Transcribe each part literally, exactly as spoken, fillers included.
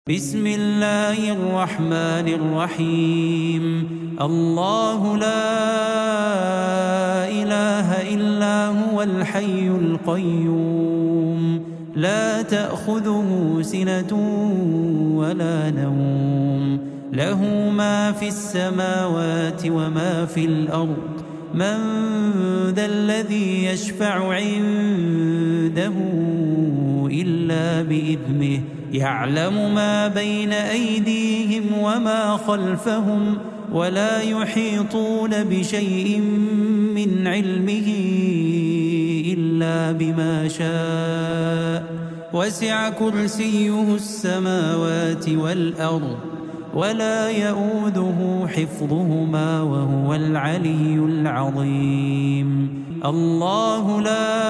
بسم الله الرحمن الرحيم. الله لا إله إلا هو الحي القيوم لا تأخذه سنة ولا نوم له ما في السماوات وما في الأرض من ذا الذي يشفع عنده إلا بإذنه يعلم ما بين أيديهم وما خلفهم ولا يحيطون بشيء من علمه إلا بما شاء وسع كرسيه السماوات والأرض ولا يؤوده حفظهما وهو العلي العظيم. الله لا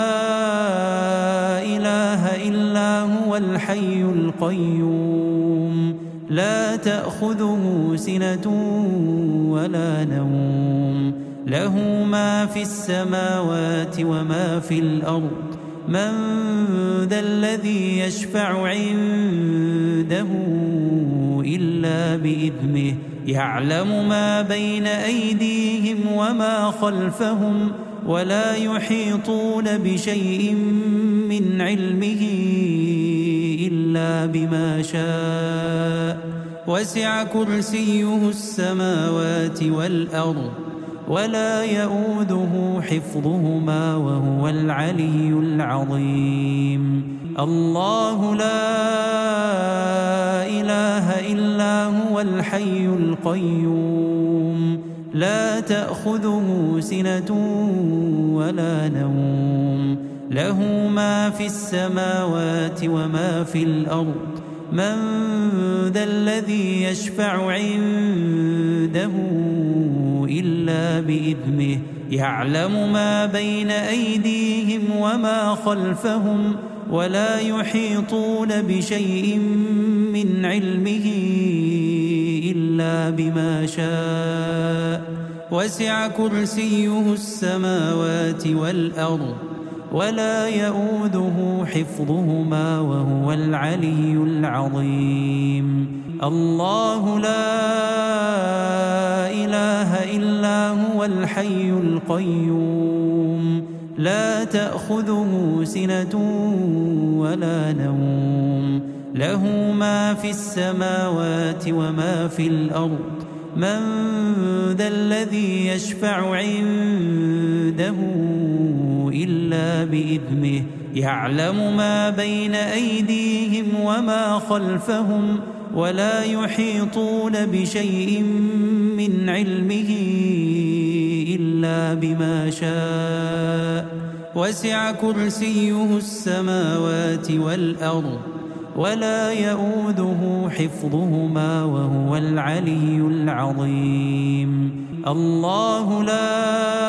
إله إلا هو الحي القيوم لا تأخذه سنة ولا نوم له ما في السماوات وما في الأرض من ذا الذي يشفع عنده إلا بإذنه يعلم ما بين أيديهم وما خلفهم ولا يحيطون بشيء من علمه إلا بما شاء وسع كرسيه السماوات والأرض ولا يؤوده حفظهما وهو العلي العظيم. الله لا إله إلا هو الحي القيوم لا تأخذه سنة ولا نوم له ما في السماوات وما في الأرض من ذا الذي يشفع عنده إلا بإذنه يعلم ما بين أيديهم وما خلفهم ولا يحيطون بشيء من علمه إلا بما شاء وسع كرسيه السماوات والأرض ولا يؤوده حفظهما وهو العلي العظيم. الله لا إله إلا هو الحي القيوم لا تأخذه سنة ولا نوم له ما في السماوات وما في الأرض من ذا الذي يشفع عنده إلا بإذنه يعلم ما بين أيديهم وما خلفهم ولا يحيطون بشيء من علمه إلا بما شاء وسع كرسيه السماوات والأرض ولا يؤوده حفظهما وهو العلي العظيم. الله لا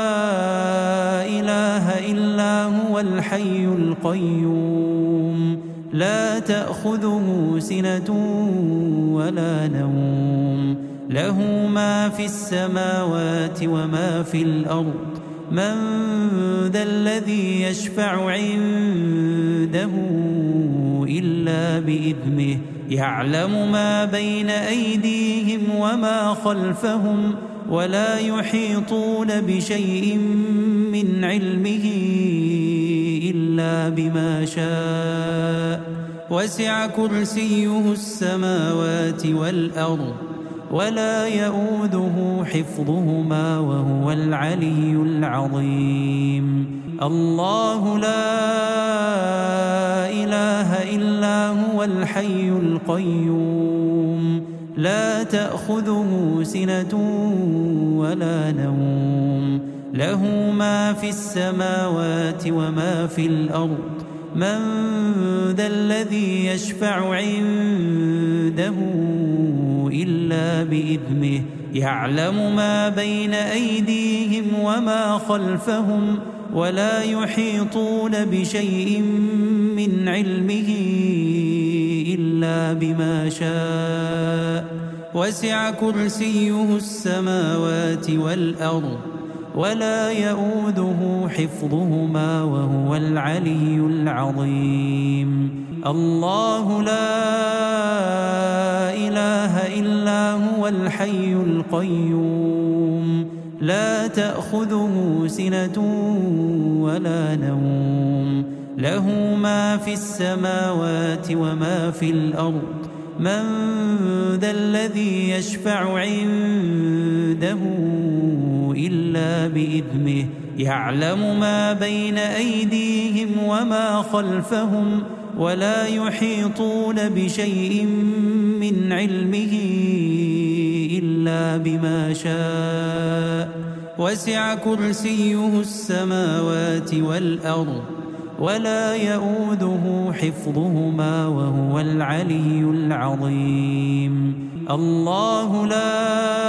إله إلا هو الحي القيوم لا تأخذه سنة ولا نوم له ما في السماوات وما في الأرض من ذا الذي يشفع عنده إلا بإذنه يعلم ما بين أيديهم وما خلفهم ولا يحيطون بشيء من علمه إلا بما شاء وسع كرسيه السماوات والأرض ولا يؤوده حفظهما وهو العلي العظيم. الله لا إله إلا هو الحي القيوم لا تأخذه سنة ولا نوم له ما في السماوات وما في الأرض من ذا الذي يشفع عنده إلا بإذنه يعلم ما بين أيديهم وما خلفهم ولا يحيطون بشيء من علمه إلا بما شاء وسع كرسيه السماوات والأرض ولا يؤوده حفظهما وهو العلي العظيم. الله لا الحي القيوم لا تأخذه سنة ولا نوم له ما في السماوات وما في الأرض من ذا الذي يشفع عنده إلا بإذنه يعلم ما بين أيديهم وما خلفهم ولا يحيطون بشيء من علمه إلا بما شاء وسع كرسيه السماوات والأرض ولا يؤوده حفظهما وهو العلي العظيم الله لا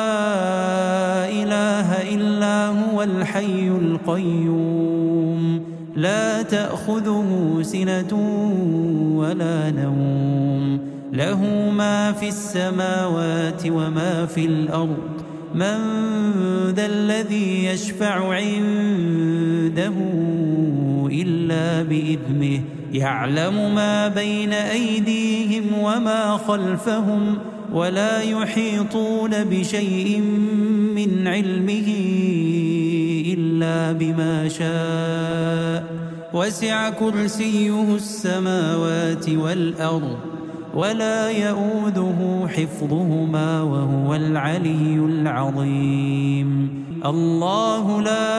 إله إلا هو الحي القيوم لا تأخذه سنة ولا نوم له ما في السماوات وما في الأرض من ذا الذي يشفع عنده إلا بإذنه يعلم ما بين أيديهم وما خلفهم ولا يحيطون بشيء من علمه إلا بما شاء وسع كرسيه السماوات والأرض ولا يؤوده حفظهما وهو العلي العظيم الله لا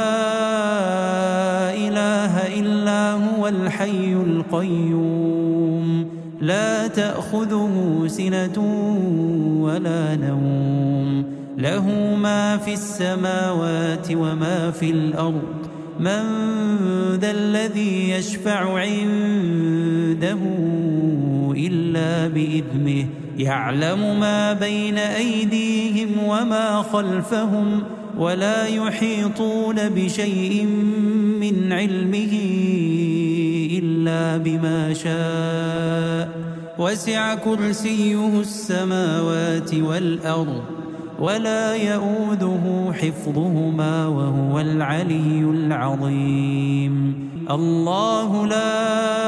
إله إلا هو الحي القيوم لا تأخذه سنة ولا نوم له ما في السماوات وما في الأرض من ذا الذي يشفع عنده إلا بإذنه يعلم ما بين أيديهم وما خلفهم ولا يحيطون بشيء من علمه إلا بما شاء وسع كرسيه السماوات والأرض ولا يؤوده حفظهما وهو العلي العظيم الله لا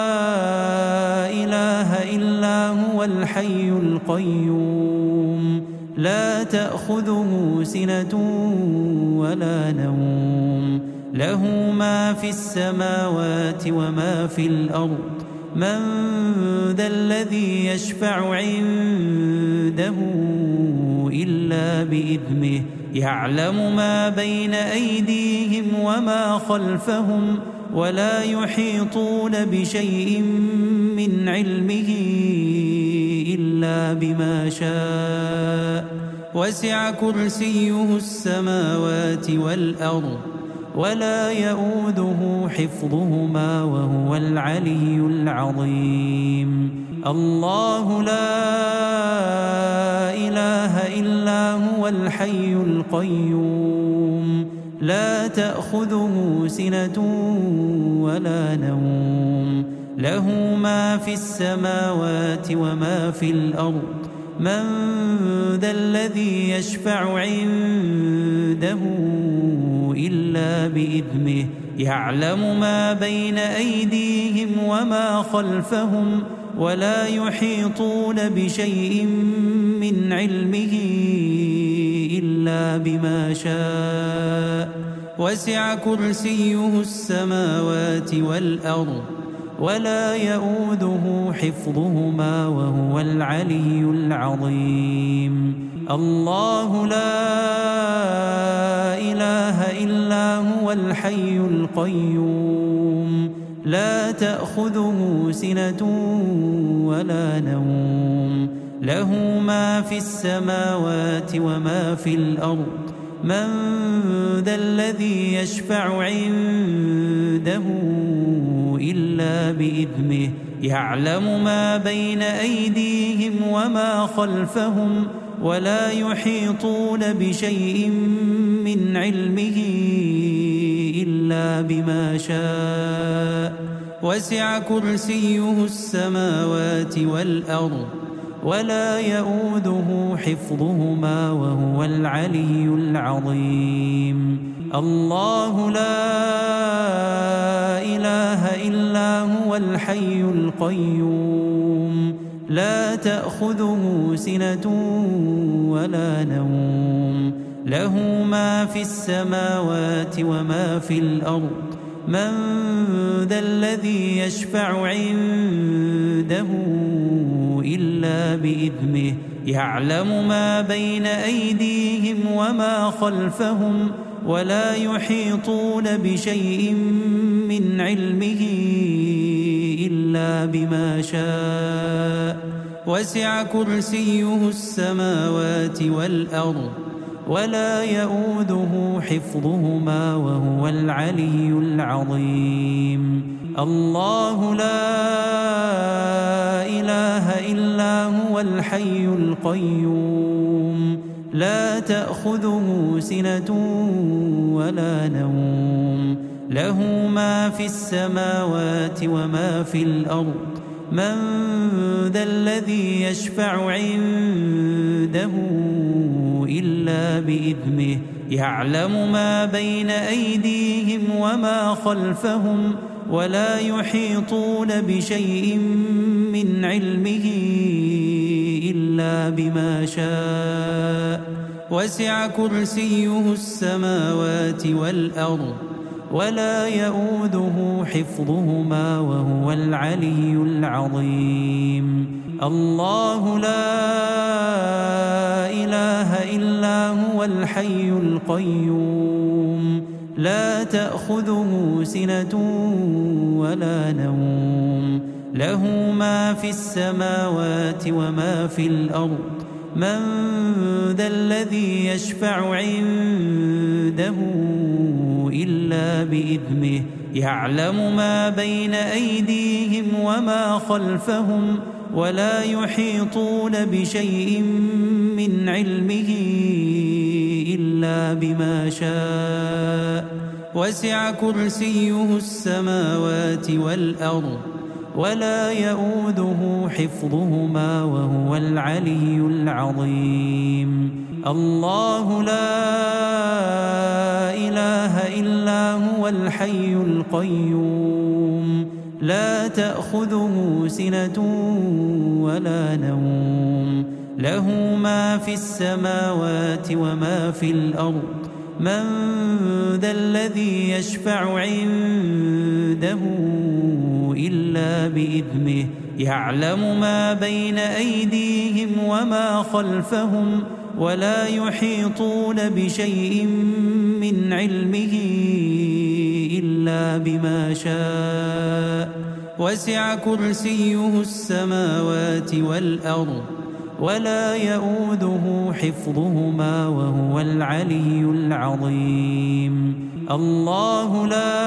إله إلا هو الحي القيوم لا تأخذه سنة ولا نوم له ما في السماوات وما في الأرض من ذا الذي يشفع عنده إلا بإذنه يعلم ما بين أيديهم وما خلفهم ولا يحيطون بشيء من علمه إلا بما شاء وسع كرسيه السماوات والأرض ولا يؤوده حفظهما وهو العلي العظيم الله لا إله إلا هو الحي القيوم لا تأخذه سنة ولا نوم له ما في السماوات وما في الأرض من ذا الذي يشفع عنده إلا بإذنه يعلم ما بين أيديهم وما خلفهم ولا يحيطون بشيء من علمه إلا بما شاء وسع كرسيه السماوات والأرض ولا يؤوده حفظهما وهو العلي العظيم الله لا إله إلا هو الحي القيوم لا تأخذه سنة ولا نوم له ما في السماوات وما في الأرض من ذا الذي يشفع عنده إلا بإذنه يعلم ما بين أيديهم وما خلفهم ولا يحيطون بشيء من علمه إلا بما شاء وسع كرسيه السماوات والأرض ولا يؤوده حفظهما وهو العلي العظيم الله لا إله إلا هو الحي القيوم لا تأخذه سنة ولا نوم له ما في السماوات وما في الأرض من ذا الذي يشفع عنده إلا بإذنه يعلم ما بين أيديهم وما خلفهم ولا يحيطون بشيء من علمه إلا بما شاء وسع كرسيه السماوات والأرض ولا يؤوده حفظهما وهو العلي العظيم الله لا إله إلا هو الحي القيوم لا تأخذه سنة ولا نوم له ما في السماوات وما في الأرض من ذا الذي يشفع عنده إلا بإذنه يعلم ما بين أيديهم وما خلفهم ولا يحيطون بشيء من علمه إلا بما شاء وسع كرسيه السماوات والأرض ولا يؤوده حفظهما وهو العلي العظيم الله لا إله إلا هو الحي القيوم لا تأخذه سنة ولا نوم له ما في السماوات وما في الأرض من ذا الذي يشفع عنده إلا بإذنه يعلم ما بين أيديهم وما خلفهم ولا يحيطون بشيء من علمه إلا بما شاء وسع كرسيه السماوات والأرض ولا يؤوده حفظهما وهو العلي العظيم الله لا إله إلا هو الحي القيوم لا تأخذه سنة ولا نوم له ما في السماوات وما في الأرض من ذا الذي يشفع عنده إلا بإذنه يعلم ما بين أيديهم وما خلفهم ولا يحيطون بشيء من علمه إلا بما شاء وسع كرسيه السماوات والأرض ولا يؤوده حفظهما وهو العلي العظيم الله لا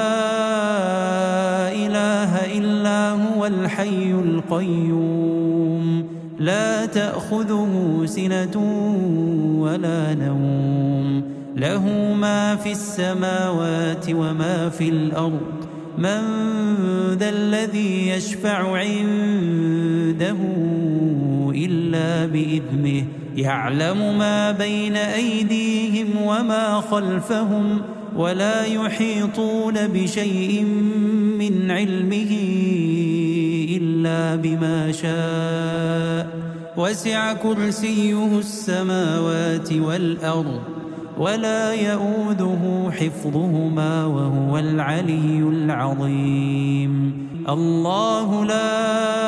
إله إلا هو الحي القيوم لا تأخذه سنة ولا نوم له ما في السماوات وما في الأرض من ذا الذي يشفع عنده إلا بإذنه يعلم ما بين أيديهم وما خلفهم ولا يحيطون بشيء من علمه إلا بما شاء وسع كرسيه السماوات والأرض ولا يؤوده حفظهما وهو العلي العظيم الله لا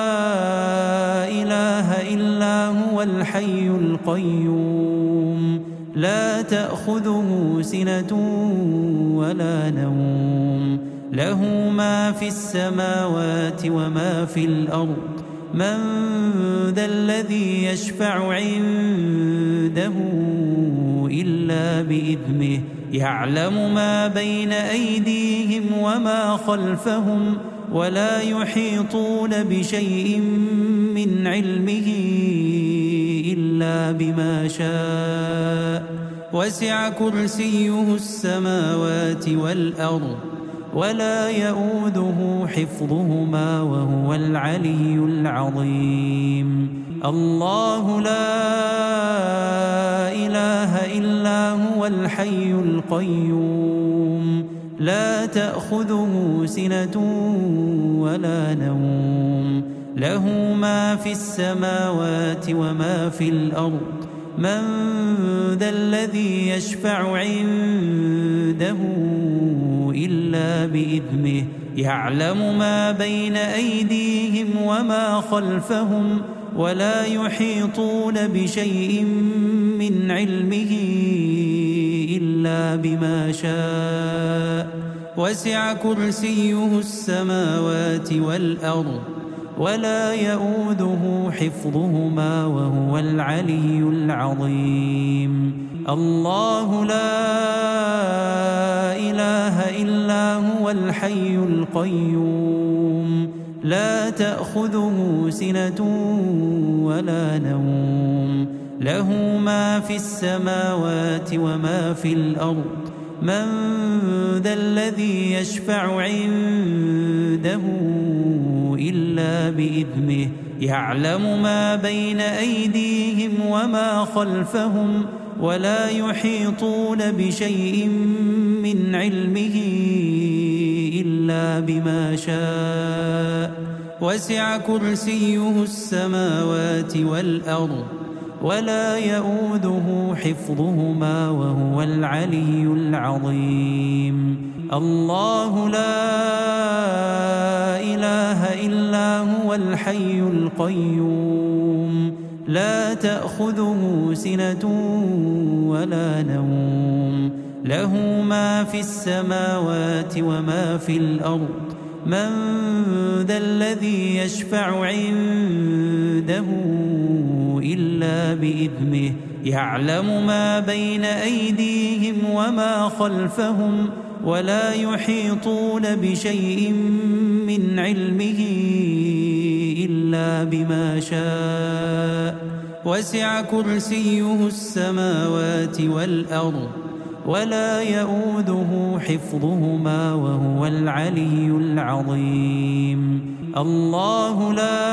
إله إلا هو الحي القيوم لا تأخذه سنة ولا نوم له ما في السماوات وما في الأرض من ذا الذي يشفع عنده إلا بإذنه يعلم ما بين أيديهم وما خلفهم ولا يحيطون بشيء من علمه إلا بما شاء وسع كرسيه السماوات والأرض ولا يؤوده حفظهما وهو العلي العظيم الله لا إله إلا هو الحي القيوم لا تأخذه سنة ولا نوم له ما في السماوات وما في الأرض من ذا الذي يشفع عنده إلا بإذنه يعلم ما بين أيديهم وما خلفهم ولا يحيطون بشيء من علمه إلا بما شاء وسع كرسيه السماوات والأرض ولا يؤوده حفظهما وهو العلي العظيم الله لا إله إلا هو الحي القيوم لا تأخذه سنة ولا نوم له ما في السماوات وما في الأرض من ذا الذي يشفع عنده إلا بإذنه يعلم ما بين أيديهم وما خلفهم ولا يحيطون بشيء من علمه إلا بما شاء وسع كرسيه السماوات والأرض ولا يؤوده حفظهما وهو العلي العظيم الله لا إله إلا هو الحي القيوم لا تأخذه سنة ولا نوم له ما في السماوات وما في الأرض من ذا الذي يشفع عنده إلا بإذنه يعلم ما بين أيديهم وما خلفهم ولا يحيطون بشيء من علمه إلا بما شاء وسع كرسيه السماوات والأرض ولا يؤوده حفظهما وهو العلي العظيم الله لا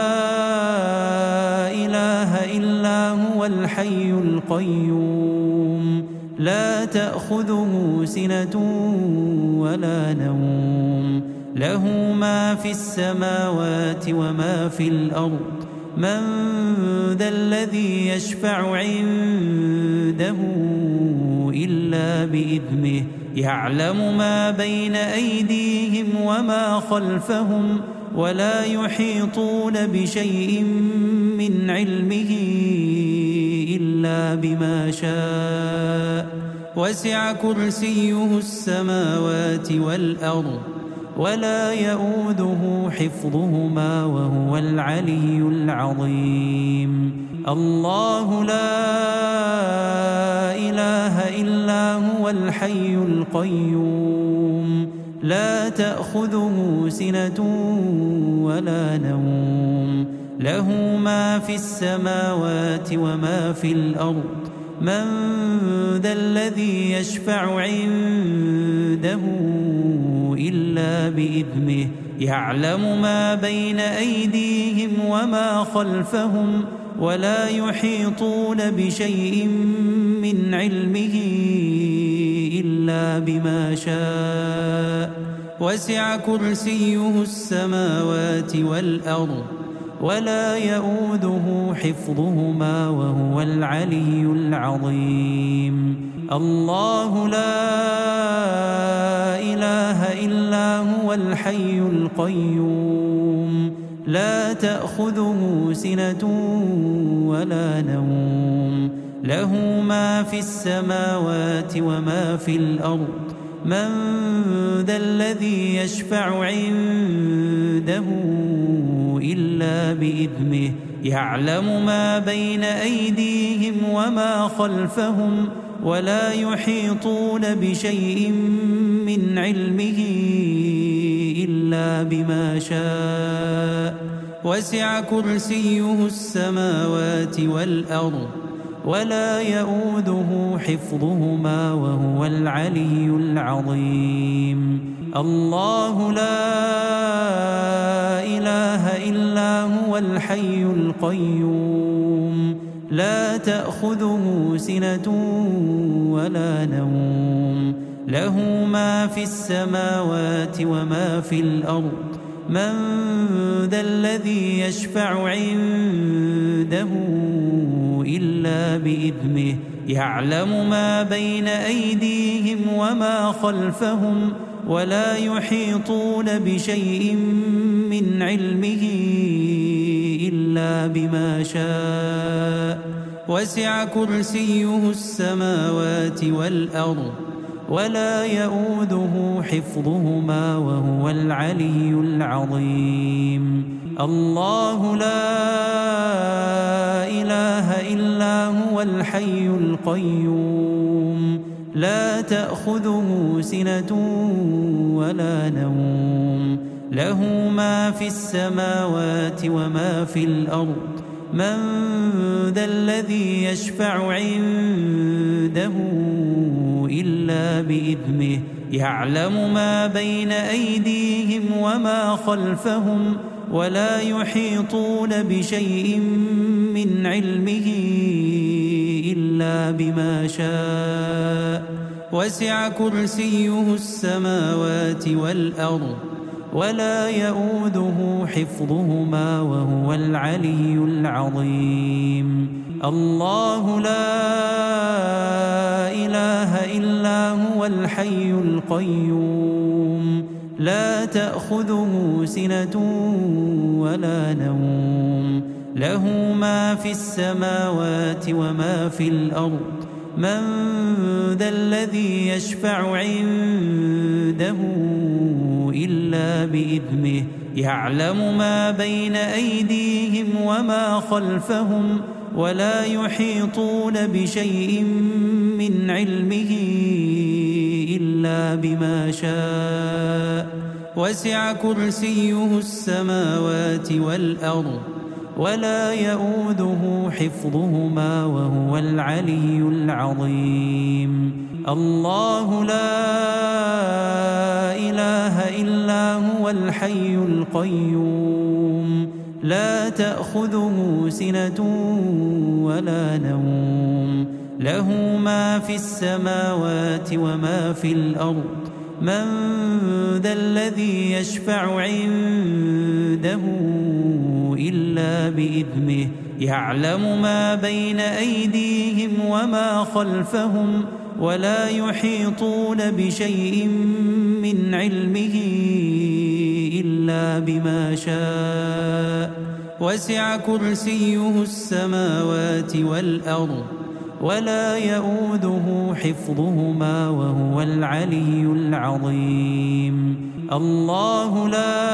إله إلا هو الحي القيوم لا تأخذه سنة ولا نوم له ما في السماوات وما في الأرض من ذا الذي يشفع عنده إلا بإذنه يعلم ما بين أيديهم وما خلفهم ولا يحيطون بشيء من علمه إلا بما شاء وسع كرسيه السماوات والأرض ولا يؤوده حفظهما وهو العلي العظيم الله لا إله إلا هو الحي القيوم لا تأخذه سنة ولا نوم له ما في السماوات وما في الأرض من ذا الذي يشفع عنده إلا بإذنه يعلم ما بين أيديهم وما خلفهم ولا يحيطون بشيء من علمه إلا بما شاء وسع كرسيه السماوات والأرض ولا يؤوده حفظهما وهو العلي العظيم الله لا إله إلا هو الحي القيوم لا تأخذه سنة ولا نوم له ما في السماوات وما في الأرض من ذا الذي يشفع عنده إلا بإذنه يعلم ما بين أيديهم وما خلفهم ولا يحيطون بشيء من علمه إلا بما شاء وسع كرسيه السماوات والأرض ولا يؤوده حفظهما وهو العلي العظيم الله لا إله إلا هو الحي القيوم لا تأخذه سنة ولا نوم له ما في السماوات وما في الأرض من ذا الذي يشفع عنده إلا بإذنه يعلم ما بين أيديهم وما خلفهم ولا يحيطون بشيء من علمه إلا بما شاء وسع كرسيه السماوات والأرض ولا يؤوده حفظهما وهو العلي العظيم الله لا إله إلا هو الحي القيوم لا تأخذه سنة ولا نوم له ما في السماوات وما في الأرض من ذا الذي يشفع عنده إلا بإذنه يعلم ما بين أيديهم وما خلفهم ولا يحيطون بشيء من علمه إلا بما شاء وسع كرسيه السماوات والأرض ولا يؤوده حفظهما وهو العلي العظيم الله لا إله إلا هو الحي القيوم لا تأخذه سنة ولا نوم له ما في السماوات وما في الأرض من ذا الذي يشفع عنده إلا بإذنه يعلم ما بين أيديهم وما خلفهم ولا يحيطون بشيء من علمه إلا بما شاء وسع كرسيه السماوات والأرض ولا يؤوده حفظهما وهو العلي العظيم الله لا إله إلا هو الحي القيوم لا تأخذه سنة ولا نوم له ما في السماوات وما في الأرض من ذا الذي يشفع عنده إلا بإذنه يعلم ما بين أيديهم وما خلفهم ولا يحيطون بشيء من علمه إلا بما شاء وسع كرسيه السماوات والأرض ولا يؤوده حفظهما وهو العلي العظيم الله لا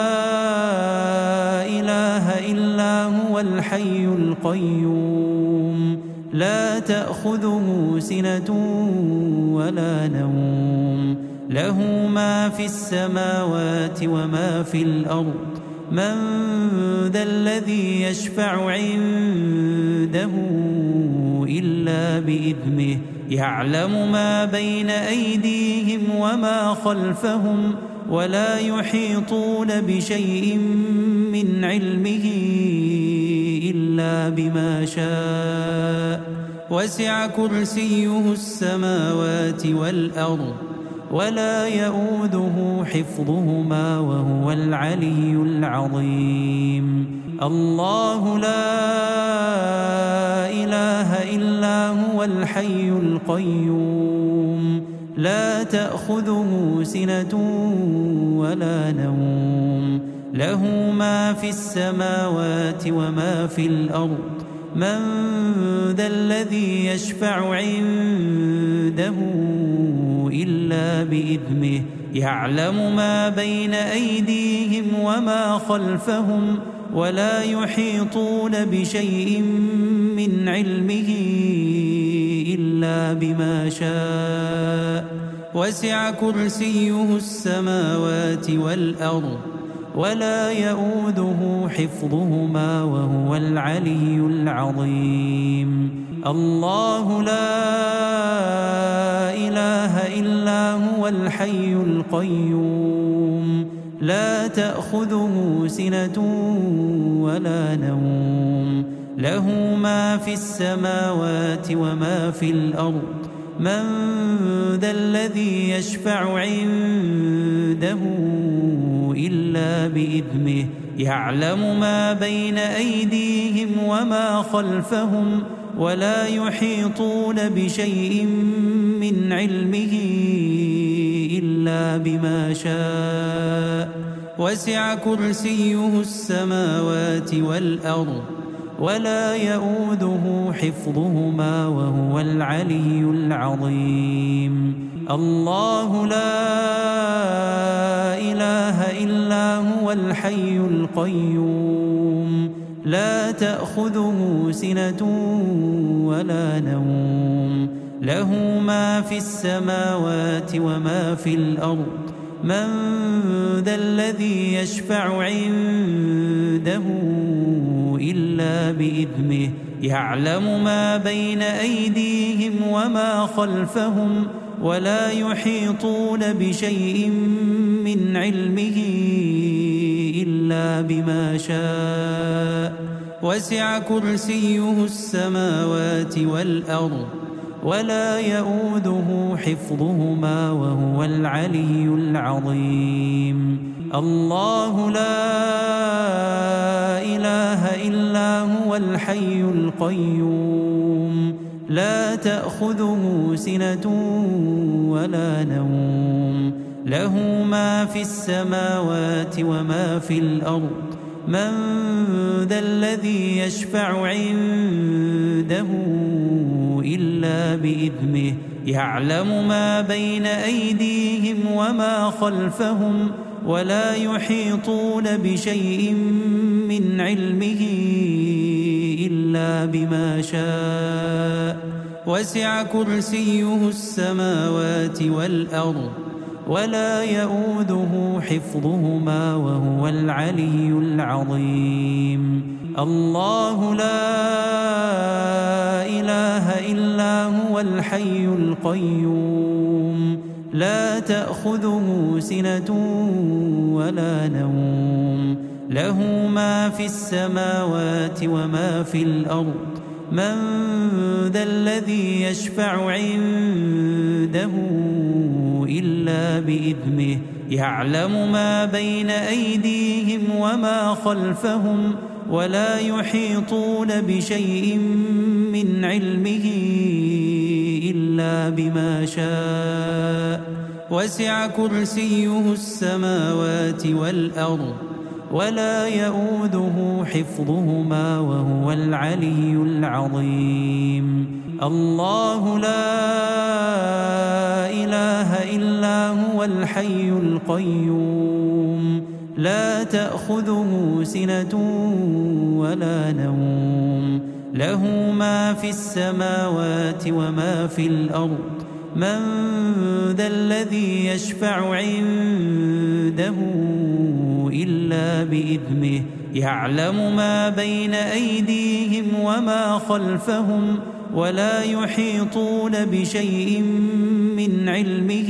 إله إلا هو الحي القيوم لا تأخذه سنة ولا نوم له ما في السماوات وما في الأرض من ذا الذي يشفع عنده إلا بإذنه يعلم ما بين أيديهم وما خلفهم ولا يحيطون بشيء من علمه إلا بما شاء وسع كرسيه السماوات والأرض ولا يؤوده حفظهما وهو العلي العظيم الله لا إله إلا هو الحي القيوم لا تأخذه سنة ولا نوم له ما في السماوات وما في الأرض من ذا الذي يشفع عنده إلا بإذنه يعلم ما بين أيديهم وما خلفهم ولا يحيطون بشيء من علمه إلا بما شاء وسع كرسيه السماوات والأرض ولا يؤوده حفظهما وهو العلي العظيم الله لا إله إلا هو الحي القيوم لا تأخذه سنة ولا نوم له ما في السماوات وما في الأرض من ذا الذي يشفع عنده إلا بإذنه يعلم ما بين أيديهم وما خلفهم ولا يحيطون بشيء من علمه إلا بما شاء وسع كرسيه السماوات والأرض ولا يؤوده حفظهما وهو العلي العظيم الله لا إله إلا هو الحي القيوم لا تأخذه سنة ولا نوم له ما في السماوات وما في الأرض من ذا الذي يشفع عنده إلا بإذنه يعلم ما بين أيديهم وما خلفهم ولا يحيطون بشيء من علمه إلا بما شاء وسع كرسيه السماوات والأرض ولا يؤوده حفظهما وهو العلي العظيم الله لا إله إلا هو الحي القيوم لا تأخذه سنة ولا نوم له ما في السماوات وما في الأرض من ذا الذي يشفع عنده إلا بإذنه يعلم ما بين أيديهم وما خلفهم ولا يحيطون بشيء من علمه إلا بما شاء وسع كرسيه السماوات والأرض ولا يؤوده حفظهما وهو العلي العظيم الله لا إله إلا هو الحي القيوم لا تأخذه سنة ولا نوم له ما في السماوات وما في الأرض من ذا الذي يشفع عنده إلا بإذنه يعلم ما بين أيديهم وما خلفهم ولا يحيطون بشيء من علمه إلا بما شاء وسع كرسيه السماوات والأرض ولا يؤوده حفظهما وهو العلي العظيم الله لا إله إلا هو الحي القيوم لا تأخذه سنة ولا نوم له ما في السماوات وما في الأرض من ذا الذي يشفع عنده إلا بإذنه يعلم ما بين أيديهم وما خلفهم ولا يحيطون بشيء من علمه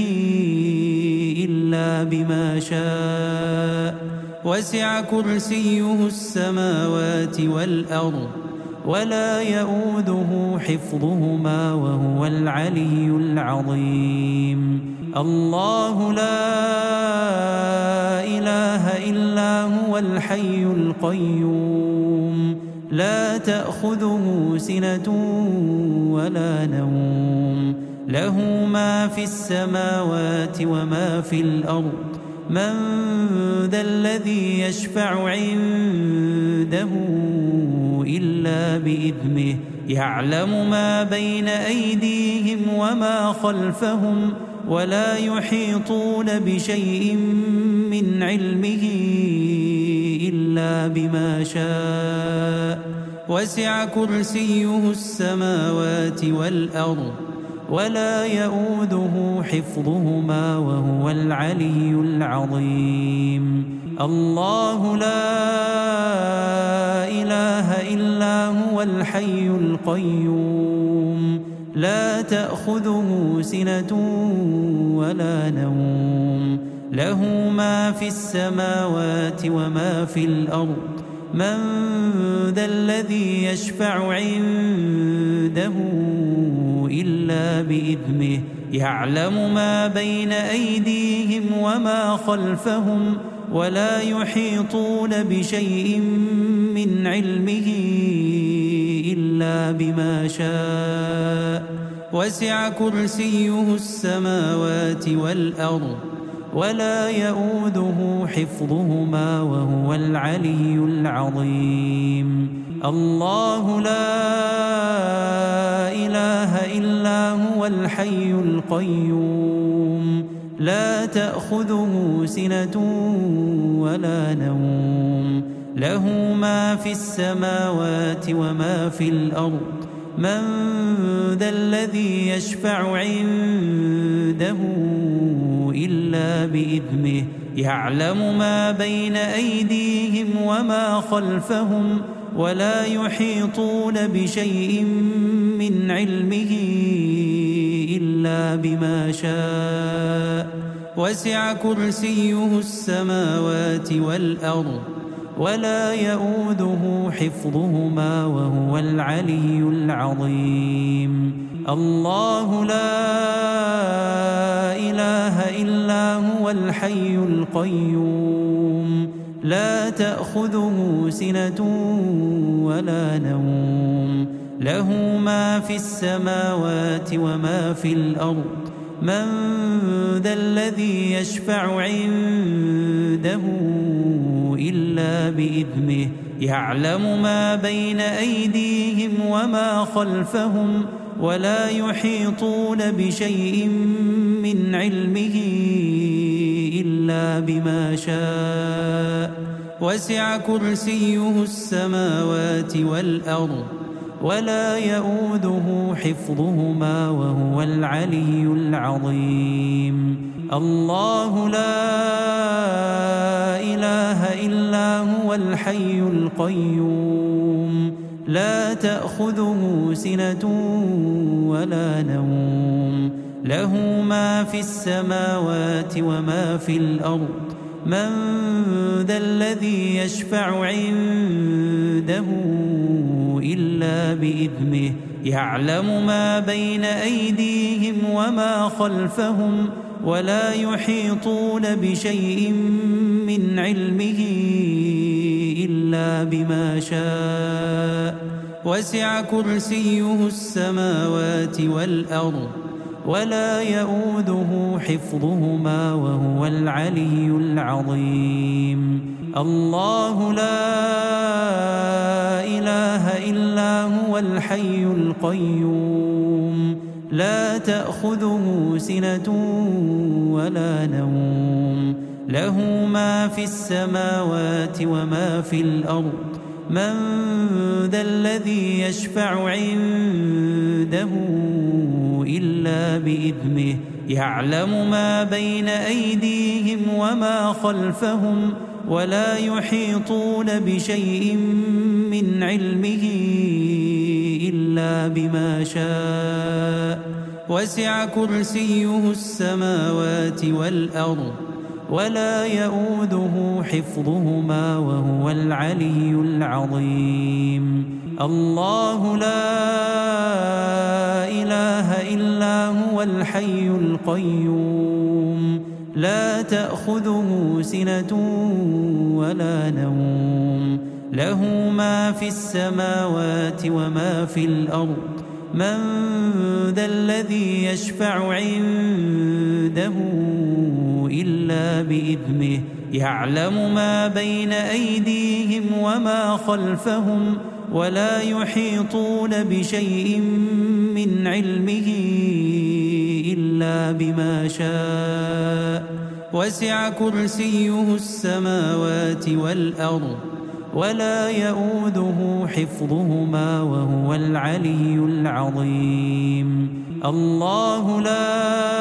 إلا بما شاء وسع كرسيه السماوات والأرض ولا يؤوده حفظهما وهو العلي العظيم الله لا إله إلا هو الحي القيوم لا تأخذه سنة ولا نوم له ما في السماوات وما في الأرض من ذا الذي يشفع عنده إلا بإذنه يعلم ما بين أيديهم وما خلفهم ولا يحيطون بشيء من علمه إلا بما شاء وسع كرسيه السماوات والأرض ولا يؤوده حفظهما وهو العلي العظيم الله لا إله إلا هو الحي القيوم لا تأخذه سنة ولا نوم له ما في السماوات وما في الأرض من ذا الذي يشفع عنده إلا بإذنه يعلم ما بين أيديهم وما خلفهم ولا يحيطون بشيء من علمه إلا بما شاء وسع كرسيه السماوات والأرض ولا يؤوده حفظهما وهو العلي العظيم الله لا إله إلا هو الحي القيوم لا تأخذه سنة ولا نوم له ما في السماوات وما في الأرض من ذا الذي يشفع عنده إلا بإذنه يعلم ما بين أيديهم وما خلفهم ولا يحيطون بشيء من علمه إلا بما شاء وسع كرسيه السماوات والأرض ولا يؤوده حفظهما وهو العلي العظيم الله لا إله إلا هو الحي القيوم لا تأخذه سنة ولا نوم له ما في السماوات وما في الأرض من ذا الذي يشفع عنده إلا بإذنه يعلم ما بين أيديهم وما خلفهم ولا يحيطون بشيء من علمه إلا بما شاء وسع كرسيه السماوات والأرض ولا يؤوده حفظهما وهو العلي العظيم الله لا إله إلا هو الحي القيوم لا تأخذه سنة ولا نوم له ما في السماوات وما في الأرض من ذا الذي يشفع عنده إلا بإذنه يعلم ما بين أيديهم وما خلفهم ولا يحيطون بشيء من علمه إلا بما شاء وسع كرسيه السماوات والأرض ولا يؤوده حفظهما وهو العلي العظيم الله لا إله إلا هو الحي القيوم لا تأخذه سنة ولا نوم له ما في السماوات وما في الأرض من ذا الذي يشفع عنده إلا بإذنه يعلم ما بين أيديهم وما خلفهم ولا يحيطون بشيء من علمه إلا بما شاء وسع كرسيه السماوات والأرض ولا يؤوده حفظهما وهو العلي العظيم الله لا إله إلا هو الحي القيوم لا تأخذه سنة ولا نوم له ما في السماوات وما في الأرض من ذا الذي يشفع عنده إلا بإذنه يعلم ما بين أيديهم وما خلفهم ولا يحيطون بشيء من علمه إلا بما شاء وسع كرسيه السماوات والأرض ولا يؤوده حفظهما وهو العلي العظيم الله لا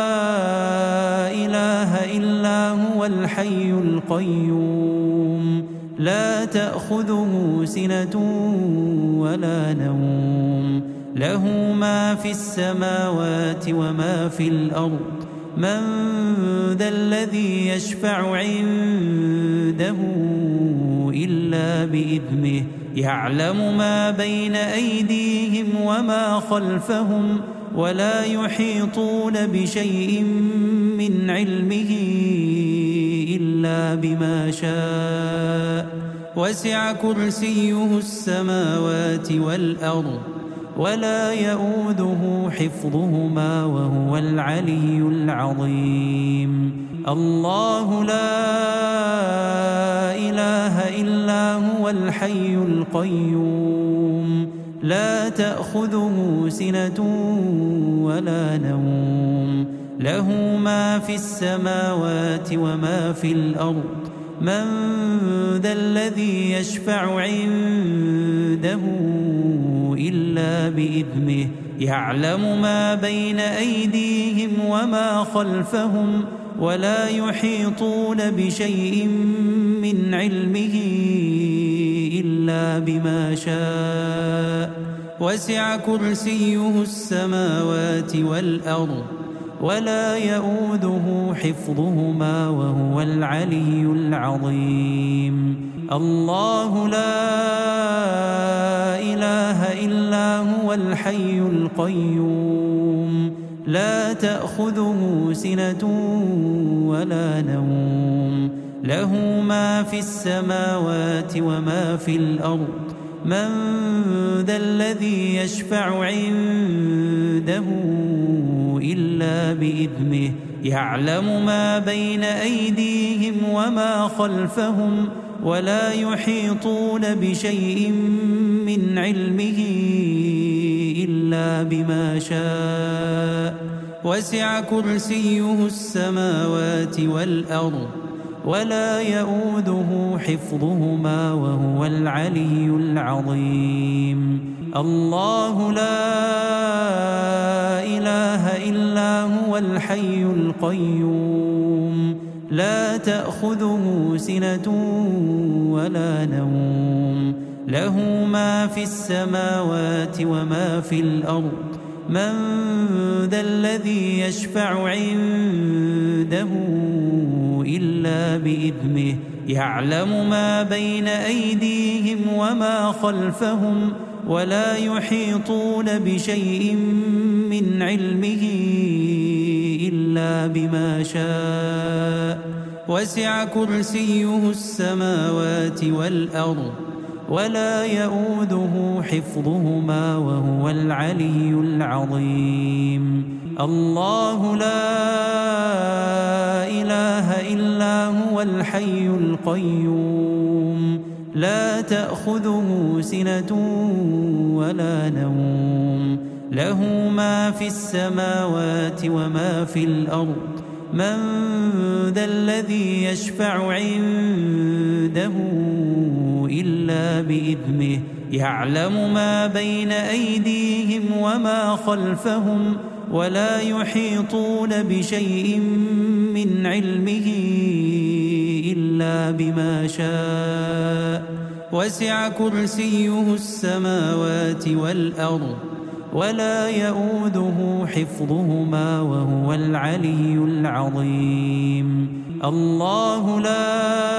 إله إلا هو الحي القيوم لا تأخذه سنة ولا نوم له ما في السماوات وما في الأرض من ذا الذي يشفع عنده إلا بإذنه يعلم ما بين أيديهم وما خلفهم ولا يحيطون بشيء من علمه إلا بما شاء وسع كرسيه السماوات والأرض ولا يؤوده حفظهما وهو العلي العظيم الله لا إله إلا هو الحي القيوم لا تأخذه سنة ولا نوم له ما في السماوات وما في الأرض من ذا الذي يشفع عنده إلا بإذنه يعلم ما بين أيديهم وما خلفهم ولا يحيطون بشيء من علمه إلا بما شاء وسع كرسيه السماوات والأرض ولا يؤوده حفظهما وهو العلي العظيم الله لا إله إلا هو الحي القيوم لا تأخذه سنة ولا نوم له ما في السماوات وما في الأرض من ذا الذي يشفع عنده إلا بإذنه يعلم ما بين أيديهم وما خلفهم ولا يحيطون بشيء من علمه إلا بما شاء وسع كرسيه السماوات والأرض ولا يؤوده حفظهما وهو العلي العظيم الله لا إله إلا هو الحي القيوم لا تأخذه سنة ولا نوم له ما في السماوات وما في الأرض من ذا الذي يشفع عنده إلا بإذنه يعلم ما بين أيديهم وما خلفهم ولا يحيطون بشيء من علمه إلا بما شاء وسع كرسيه السماوات والأرض ولا يؤوده حفظهما وهو العلي العظيم الله لا إله إلا هو الحي القيوم لا تأخذه سنة ولا نوم له ما في السماوات وما في الأرض من ذا الذي يشفع عنده إلا بإذنه يعلم ما بين أيديهم وما خلفهم ولا يحيطون بشيء من علمه إلا بما شاء وسع كرسيه السماوات والأرض ولا يؤوده حفظهما وهو العلي العظيم الله لا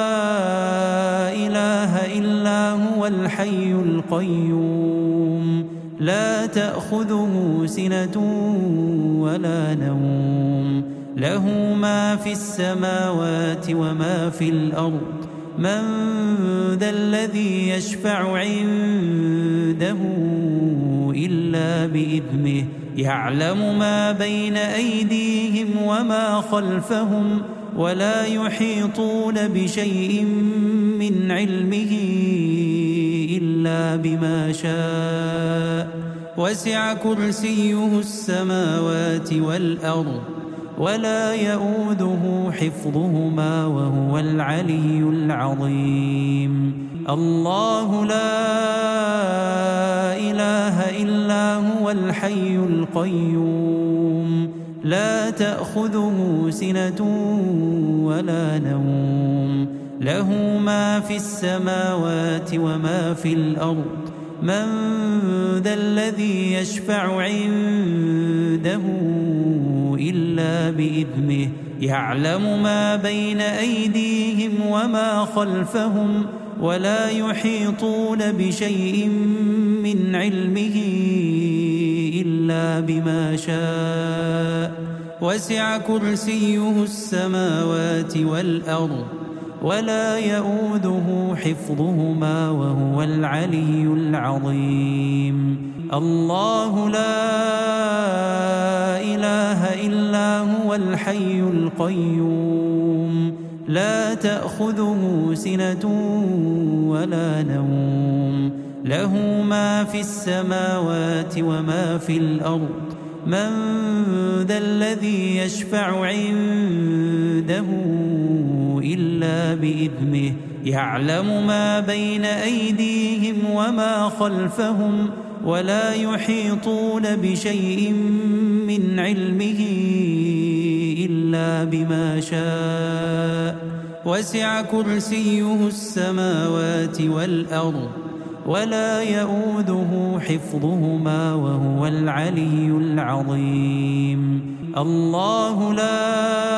إله إلا هو الحي القيوم لا تأخذه سنة ولا نوم له ما في السماوات وما في الأرض من ذا الذي يشفع عنده إلا بإذنه يعلم ما بين أيديهم وما خلفهم ولا يحيطون بشيء من علمه إلا بما شاء وسع كرسيه السماوات والأرض ولا يؤوده حفظهما وهو العلي العظيم الله لا إله إلا هو الحي القيوم لا تأخذه سنة ولا نوم له ما في السماوات وما في الأرض من ذا الذي يشفع عنده إلا بإذنه يعلم ما بين أيديهم وما خلفهم ولا يحيطون بشيء من علمه إلا بما شاء وسع كرسيه السماوات والأرض ولا يؤوده حفظهما وهو العلي العظيم الله لا إله إلا هو الحي القيوم لا تأخذه سنة ولا نوم له ما في السماوات وما في الأرض من ذا الذي يشفع عنده إلا بإذنه يعلم ما بين أيديهم وما خلفهم ولا يحيطون بشيء من علمه إلا بما شاء وسع كرسيه السماوات والأرض ولا يؤوده حفظهما وهو العلي العظيم الله لا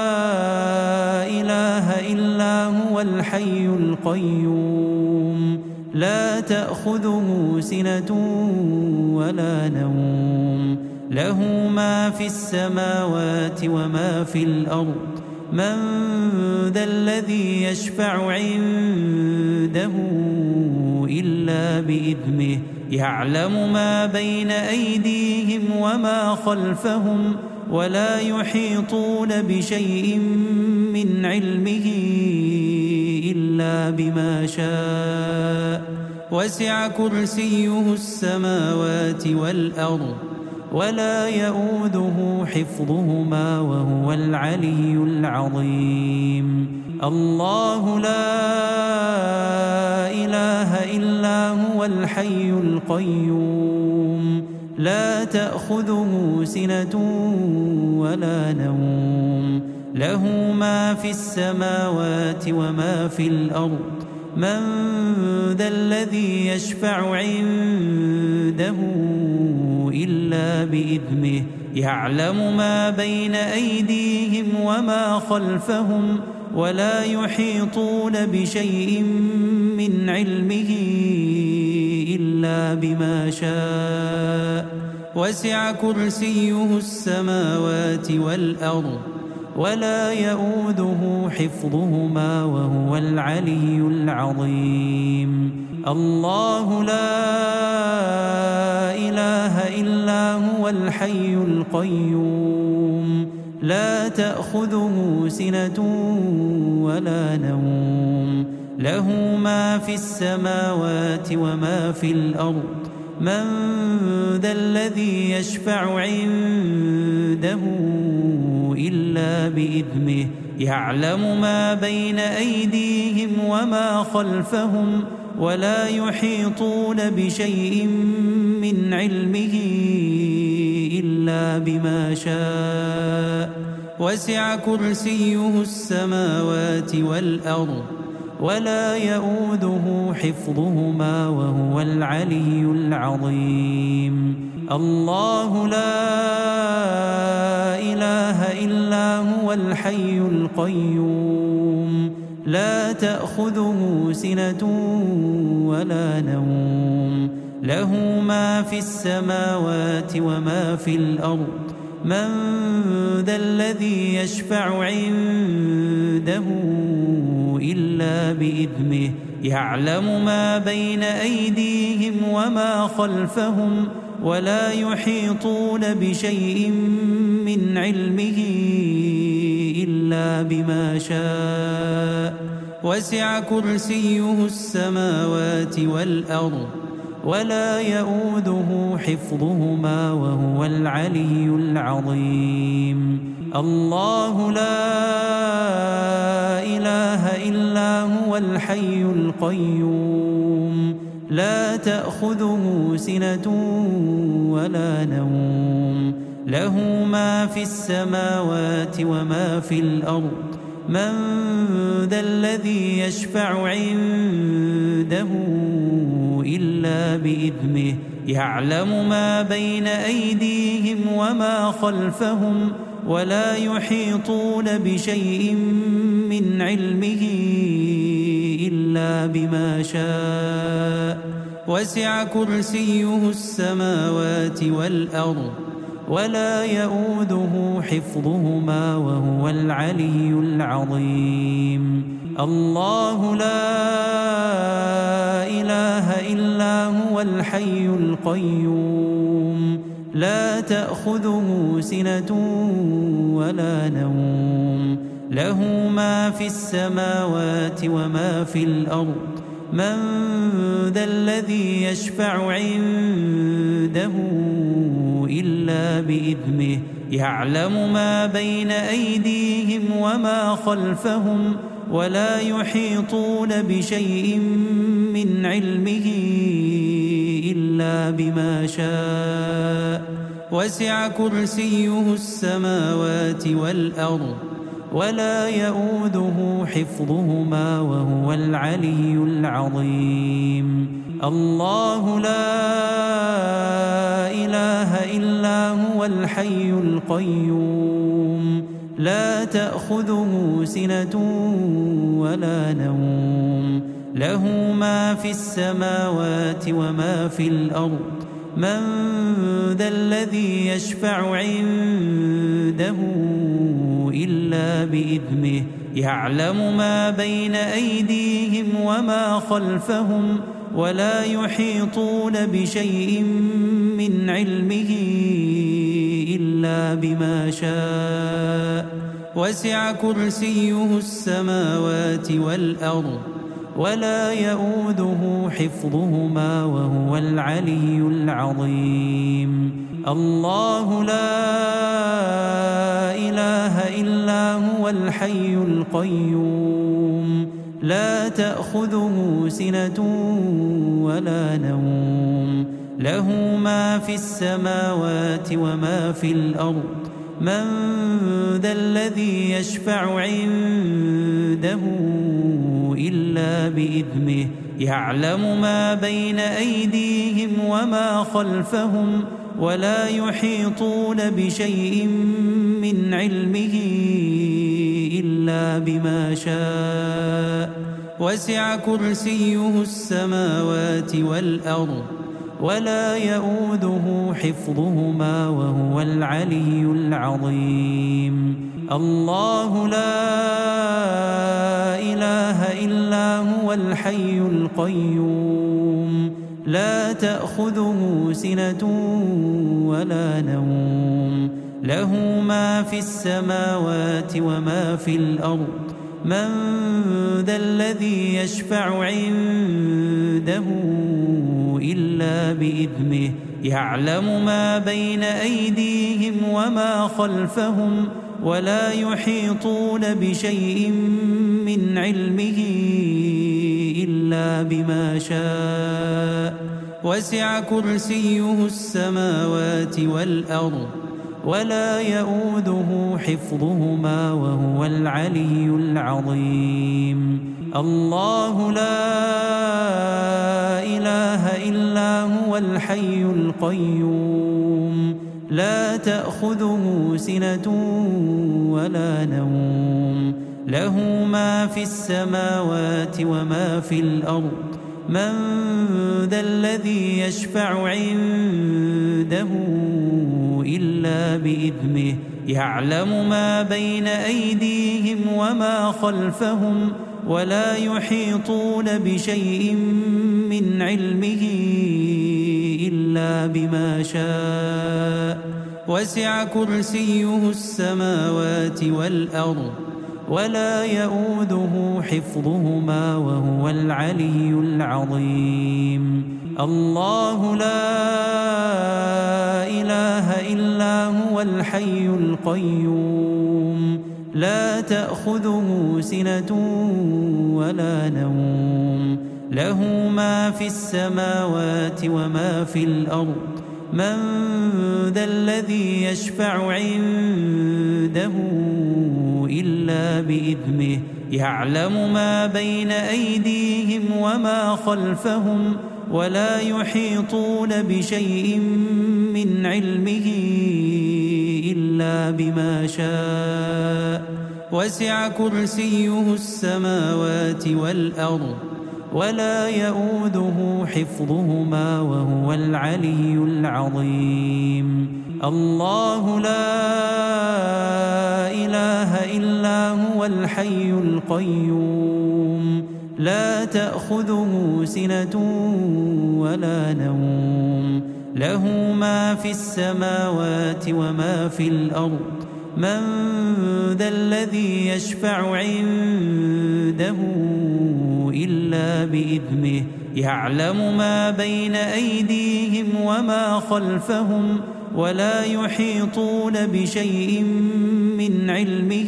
إله إلا هو الحي القيوم لا تأخذه سنة ولا نوم له ما في السماوات وما في الأرض من ذا الذي يشفع عنده إلا بإذنه يعلم ما بين أيديهم وما خلفهم ولا يحيطون بشيء من علمه إلا بما شاء وسع كرسيه السماوات والأرض ولا يؤوده حفظهما وهو العلي العظيم الله لا إله إلا هو الحي القيوم لا تأخذه سنة ولا نوم له ما في السماوات وما في الأرض من ذا الذي يشفع عنده إلا بإذنه يعلم ما بين أيديهم وما خلفهم ولا يحيطون بشيء من علمه إلا بما شاء وسع كرسيه السماوات والأرض ولا يؤوده حفظهما وهو العلي العظيم الله لا إله إلا هو الحي القيوم لا تأخذه سنة ولا نوم له ما في السماوات وما في الأرض من ذا الذي يشفع عنده إلا بإذنه يعلم ما بين أيديهم وما خلفهم ولا يحيطون بشيء من علمه إلا بما شاء وسع كرسيه السماوات والأرض ولا يؤوده حفظهما وهو العلي العظيم الله لا إله إلا هو الحي القيوم لا تأخذه سنة ولا نوم له ما في السماوات وما في الأرض من ذا الذي يشفع عنده إلا بإذنه يعلم ما بين أيديهم وما خلفهم ولا يحيطون بشيء من علمه إلا بما شاء وسع كرسيه السماوات والأرض ولا يؤوده حفظهما وهو العلي العظيم الله لا إله إلا هو الحي القيوم لا تأخذه سنة ولا نوم له ما في السماوات وما في الأرض من ذا الذي يشفع عنده إلا بإذنه يعلم ما بين أيديهم وما خلفهم ولا يحيطون بشيء من علمه إلا إلا بما شاء وسع كرسيه السماوات والأرض ولا يؤوده حفظهما وهو العلي العظيم الله لا إله إلا هو الحي القيوم لا تأخذه سنة ولا نوم له ما في السماوات وما في الأرض من ذا الذي يشفع عنده إلا بإذنه يعلم ما بين أيديهم وما خلفهم ولا يحيطون بشيء من علمه إلا بما شاء وسع كرسيه السماوات والأرض ولا يؤوده حفظهما وهو العلي العظيم الله لا إله إلا هو الحي القيوم لا تأخذه سنة ولا نوم له ما في السماوات وما في الأرض من ذا الذي يشفع عنده إلا بإذنه يعلم ما بين أيديهم وما خلفهم ولا يحيطون بشيء من علمه إلا بما شاء وسع كرسيه السماوات والأرض ولا يؤوده حفظهما وهو العلي العظيم الله لا إله إلا هو الحي القيوم لا تأخذه سنة ولا نوم له ما في السماوات وما في الأرض من ذا الذي يشفع عنده إلا بإذنه يعلم ما بين أيديهم وما خلفهم ولا يحيطون بشيء من علمه إلا بما شاء وسع كرسيه السماوات والأرض ولا يؤوده حفظهما وهو العلي العظيم الله لا إله إلا هو الحي القيوم لا تأخذه سنة ولا نوم له ما في السماوات وما في الأرض من ذا الذي يشفع عنده إلا بإذنه يعلم ما بين أيديهم وما خلفهم ولا يحيطون بشيء من علمه إلا بما شاء وسع كرسيه السماوات والأرض ولا يؤوده حفظهما وهو العلي العظيم الله لا إله إلا هو الحي القيوم لا تأخذه سنة ولا نوم له ما في السماوات وما في الأرض من ذا الذي يشفع عنده إلا بإذنه يعلم ما بين أيديهم وما خلفهم ولا يحيطون بشيء من علمه إلا بما شاء وسع كرسيه السماوات والأرض ولا يؤوده حفظهما وهو العلي العظيم الله لا إله إلا هو الحي القيوم لا تأخذه سنة ولا نوم له ما في السماوات وما في الأرض من ذا الذي يشفع عنده إلا بإذنه يعلم ما بين أيديهم وما خلفهم ولا يحيطون بشيء من علمه إلا بما شاء وسع كرسيه السماوات والأرض ولا يؤوده حفظهما وهو العلي العظيم. الله لا إله إلا هو الحي القيوم لا تأخذه سنة ولا نوم له ما في السماوات وما في الأرض من ذا الذي يشفع عنده إلا بإذنه يعلم ما بين أيديهم وما خلفهم ولا يحيطون بشيء من علمه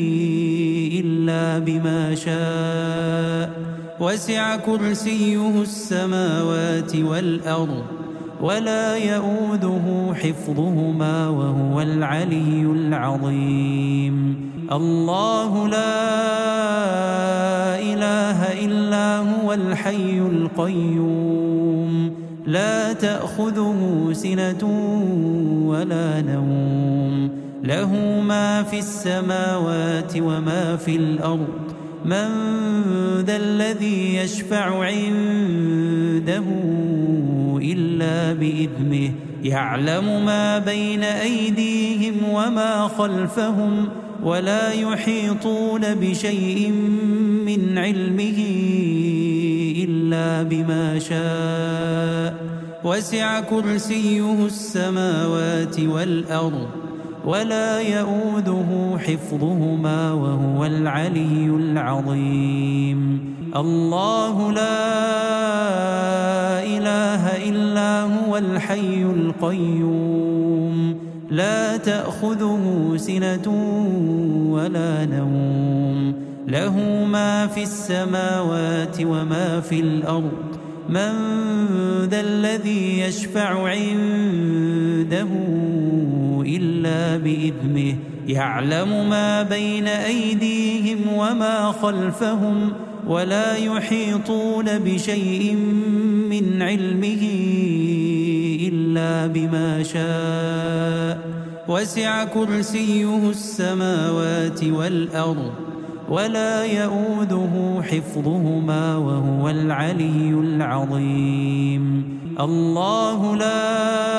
إلا بما شاء وسع كرسيه السماوات والأرض ولا يؤوده حفظهما وهو العلي العظيم. الله لا إله إلا هو الحي القيوم لا تأخذه سنة ولا نوم له ما في السماوات وما في الأرض من ذا الذي يشفع عنده إلا بإذنه يعلم ما بين أيديهم وما خلفهم ولا يحيطون بشيء من علمه إلا بما شاء وسع كرسيه السماوات والأرض ولا يؤوده حفظهما وهو العلي العظيم. الله لا إله إلا هو الحي القيوم لا تأخذه سنة ولا نوم له ما في السماوات وما في الأرض من ذا الذي يشفع عنده إلا بإذنه يعلم ما بين أيديهم وما خلفهم ولا يحيطون بشيء من علمه إلا بما شاء وسع كرسيه السماوات والأرض ولا يؤوده حفظهما وهو العلي العظيم. الله لا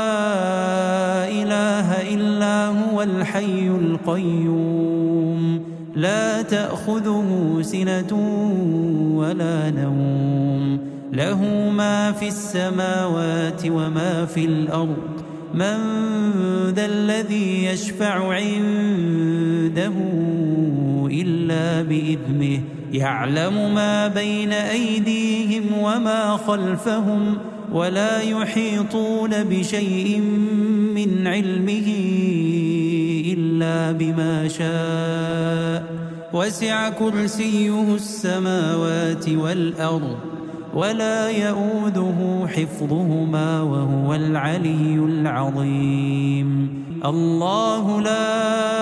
إله إلا هو الحي القيوم لا تأخذه سنة ولا نوم له ما في السماوات وما في الأرض من ذا الذي يشفع عنده إلا بإذنه يعلم ما بين أيديهم وما خلفهم ولا يحيطون بشيء من علمه إلا بما شاء وسع كرسيه السماوات والأرض ولا يؤوده حفظهما وهو العلي العظيم. الله لا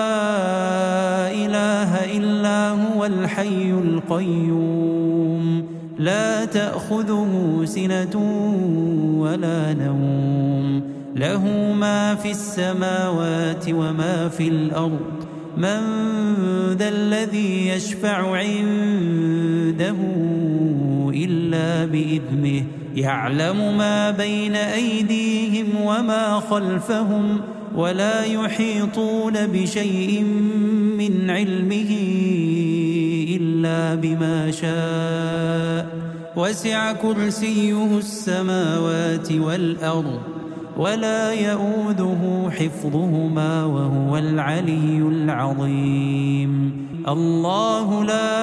إله إلا هو الحي القيوم لا تأخذه سنة ولا نوم له ما في السماوات وما في الأرض من ذا الذي يشفع عنده إلا بإذنه يعلم ما بين أيديهم وما خلفهم ولا يحيطون بشيء من علمه إلا بما شاء وسع كرسيه السماوات والأرض ولا يؤوده حفظهما وهو العلي العظيم. الله لا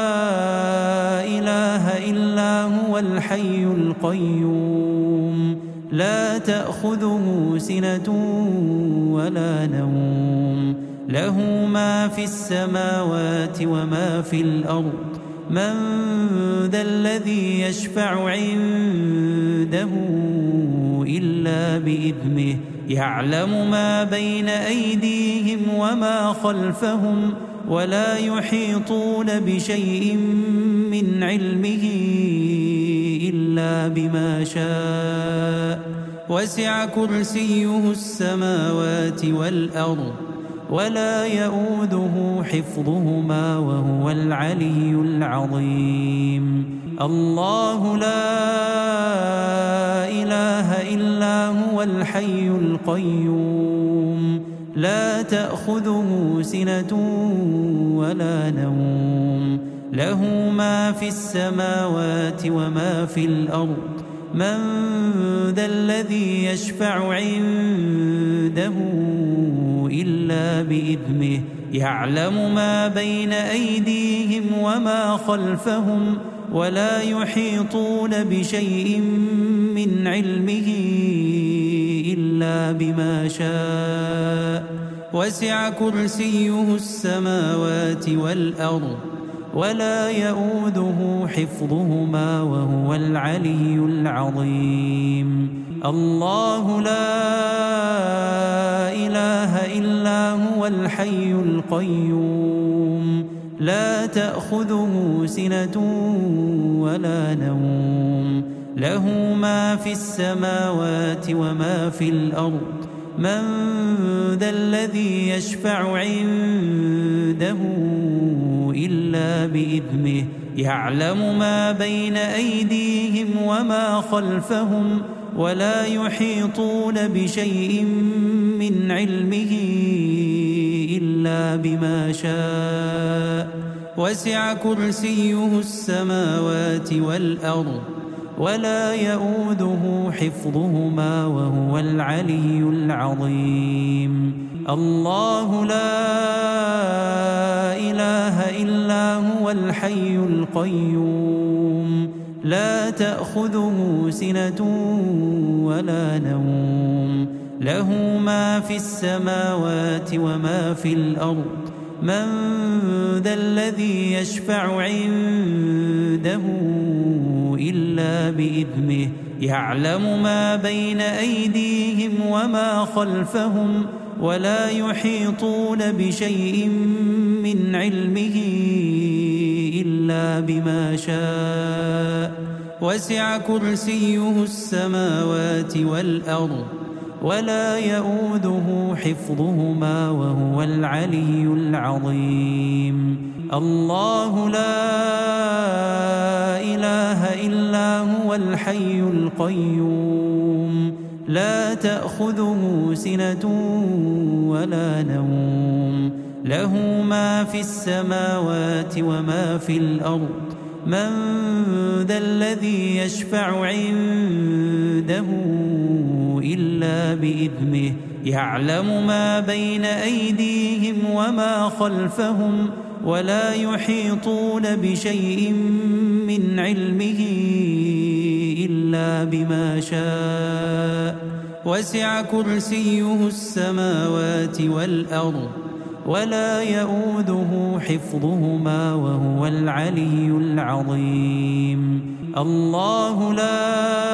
إله إلا هو الحي القيوم لا تأخذه سنة ولا نوم له ما في السماوات وما في الأرض من ذا الذي يشفع عنده إلا بإذنه يعلم ما بين أيديهم وما خلفهم ولا يحيطون بشيء من علمه إلا بما شاء وسع كرسيه السماوات والأرض ولا يؤوده حفظهما وهو العلي العظيم. الله لا إله إلا هو الحي القيوم لا تأخذه سنة ولا نوم له ما في السماوات وما في الأرض من ذا الذي يشفع عنده إلا بإذنه يعلم ما بين أيديهم وما خلفهم ولا يحيطون بشيء من علمه إلا بما شاء وسع كرسيه السماوات والأرض ولا يؤوده حفظهما وهو العلي العظيم الله لا إله إلا هو الحي القيوم لا تأخذه سنة ولا نوم له ما في السماوات وما في الأرض من ذا الذي يشفع عنده إلا بإذنه يعلم ما بين أيديهم وما خلفهم ولا يحيطون بشيء من علمه إلا بما شاء وسع كرسيه السماوات والأرض ولا يؤوده حفظهما وهو العلي العظيم الله لا إله إلا هو الحي القيوم لا تأخذه سنة ولا نوم له ما في السماوات وما في الأرض من ذا الذي يشفع عنده إلا بإذنه يعلم ما بين أيديهم وما خلفهم ولا يحيطون بشيء من علمه إلا بما شاء وسع كرسيه السماوات والأرض ولا يؤوده حفظهما وهو العلي العظيم الله لا إله إلا هو الحي القيوم لا تأخذه سنة ولا نوم له ما في السماوات وما في الأرض من ذا الذي يشفع عنده إلا بإذنه يعلم ما بين أيديهم وما خلفهم ولا يحيطون بشيء من علمه إلا بما شاء وسع كرسيه السماوات والأرض ولا يؤوده حفظهما وهو العلي العظيم الله لا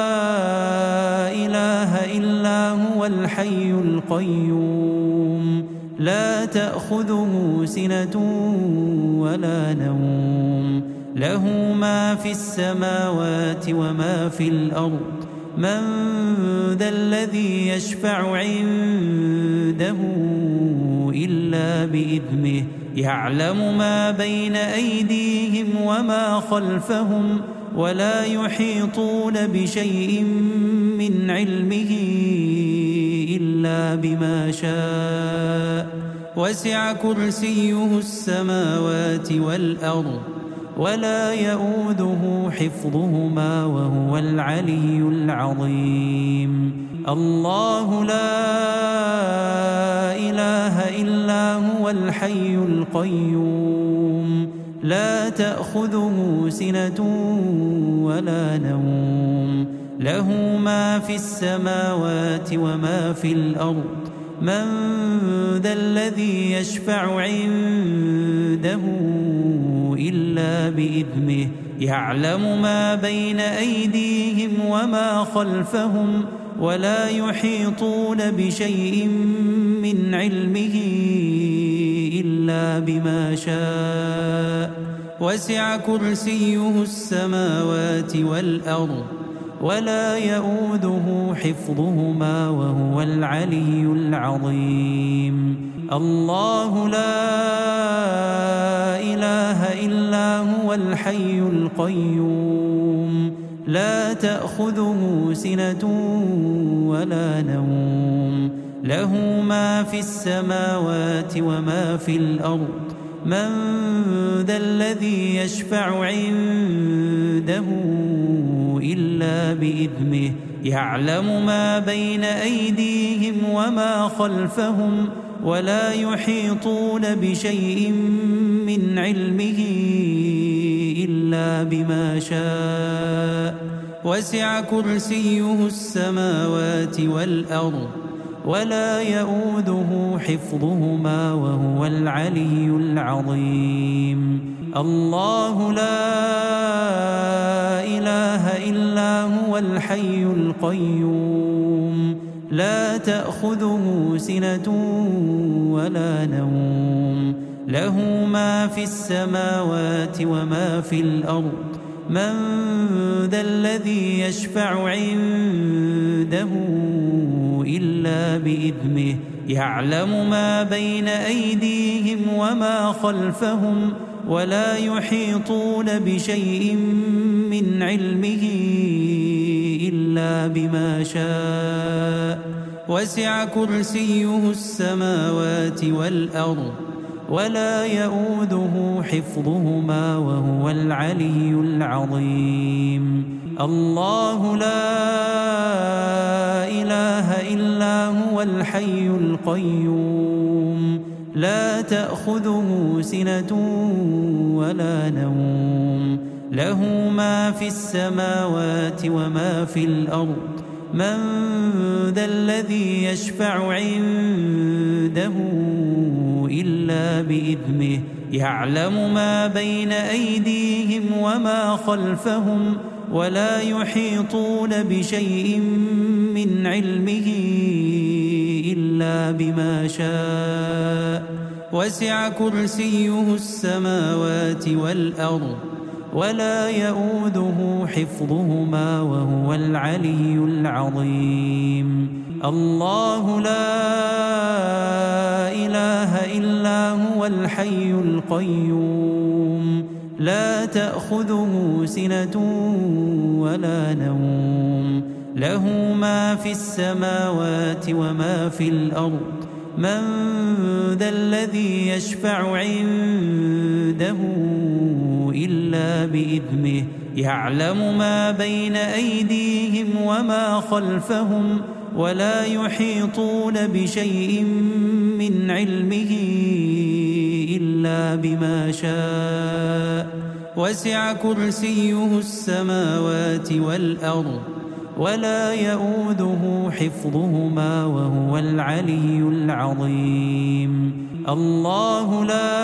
إله إلا هو الحي القيوم لا تأخذه سنة ولا نوم له ما في السماوات وما في الأرض من ذا الذي يشفع عنده إلا بإذنه يعلم ما بين أيديهم وما خلفهم ولا يحيطون بشيء من علمه إلا بما شاء وسع كرسيه السماوات والأرض ولا يؤوده حفظهما وهو العلي العظيم الله لا إله إلا هو الحي القيوم لا تأخذه سنة ولا نوم له ما في السماوات وما في الأرض من ذا الذي يشفع عنده إلا بإذنه يعلم ما بين أيديهم وما خلفهم ولا يحيطون بشيء من علمه إلا بما شاء وسع كرسيه السماوات والأرض ولا يؤوده حفظهما وهو العلي العظيم الله لا إله إلا هو الحي القيوم لا تأخذه سنة ولا نوم له ما في السماوات وما في الأرض من ذا الذي يشفع عنده إلا بإذنه يعلم ما بين أيديهم وما خلفهم ولا يحيطون بشيء من علمه إلا بما شاء وسع كرسيه السماوات والأرض ولا يؤوده حفظهما وهو العلي العظيم الله لا إله إلا هو الحي القيوم لا تأخذه سنة ولا نوم له ما في السماوات وما في الأرض من ذا الذي يشفع عنده إلا بإذنه يعلم ما بين أيديهم وما خلفهم ولا يحيطون بشيء من علمه إلا بما شاء وسع كرسيه السماوات والأرض ولا يؤوده حفظهما وهو العلي العظيم الله لا إله إلا هو الحي القيوم لا تأخذه سنة ولا نوم له ما في السماوات وما في الأرض من ذا الذي يشفع عنده إلا بإذنه يعلم ما بين أيديهم وما خلفهم ولا يحيطون بشيء من علمه إلا بما شاء وسع كرسيه السماوات والأرض ولا يؤوده حفظهما وهو العلي العظيم الله لا إله إلا هو الحي القيوم لا تأخذه سنة ولا نوم له ما في السماوات وما في الأرض من ذا الذي يشفع عنده إلا بإذنه يعلم ما بين أيديهم وما خلفهم ولا يحيطون بشيء من علمه إلا بما شاء وسع كرسيه السماوات والأرض ولا يؤوده حفظهما وهو العلي العظيم الله لا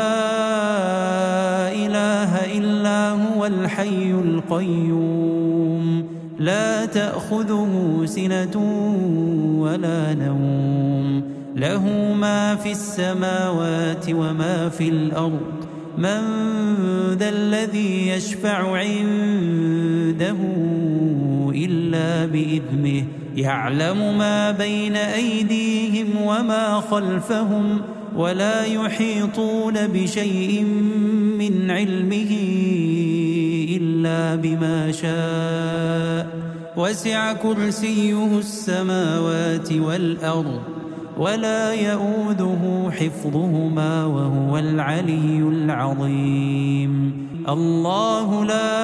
إله إلا هو الحي القيوم لا تأخذه سنة ولا نوم له ما في السماوات وما في الأرض من ذا الذي يشفع عنده إلا بإذنه يعلم ما بين أيديهم وما خلفهم ولا يحيطون بشيء من علمه إلا بما شاء وسع كرسيه السماوات والأرض ولا يؤوده حفظهما وهو العلي العظيم الله لا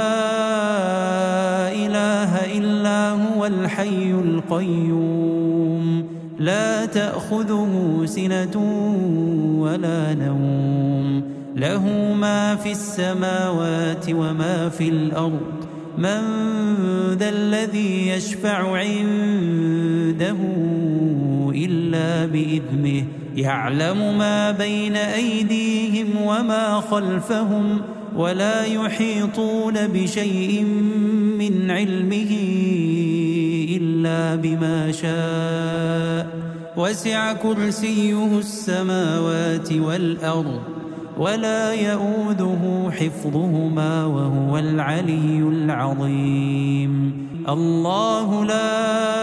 إله إلا هو الحي القيوم لا تأخذه سنة ولا نوم له ما في السماوات وما في الأرض من ذا الذي يشفع عنده إلا بإذنه يعلم ما بين أيديهم وما خلفهم ولا يحيطون بشيء من علمه إلا بما شاء وسع كرسيه السماوات والأرض ولا يؤوده حفظهما وهو العلي العظيم الله لا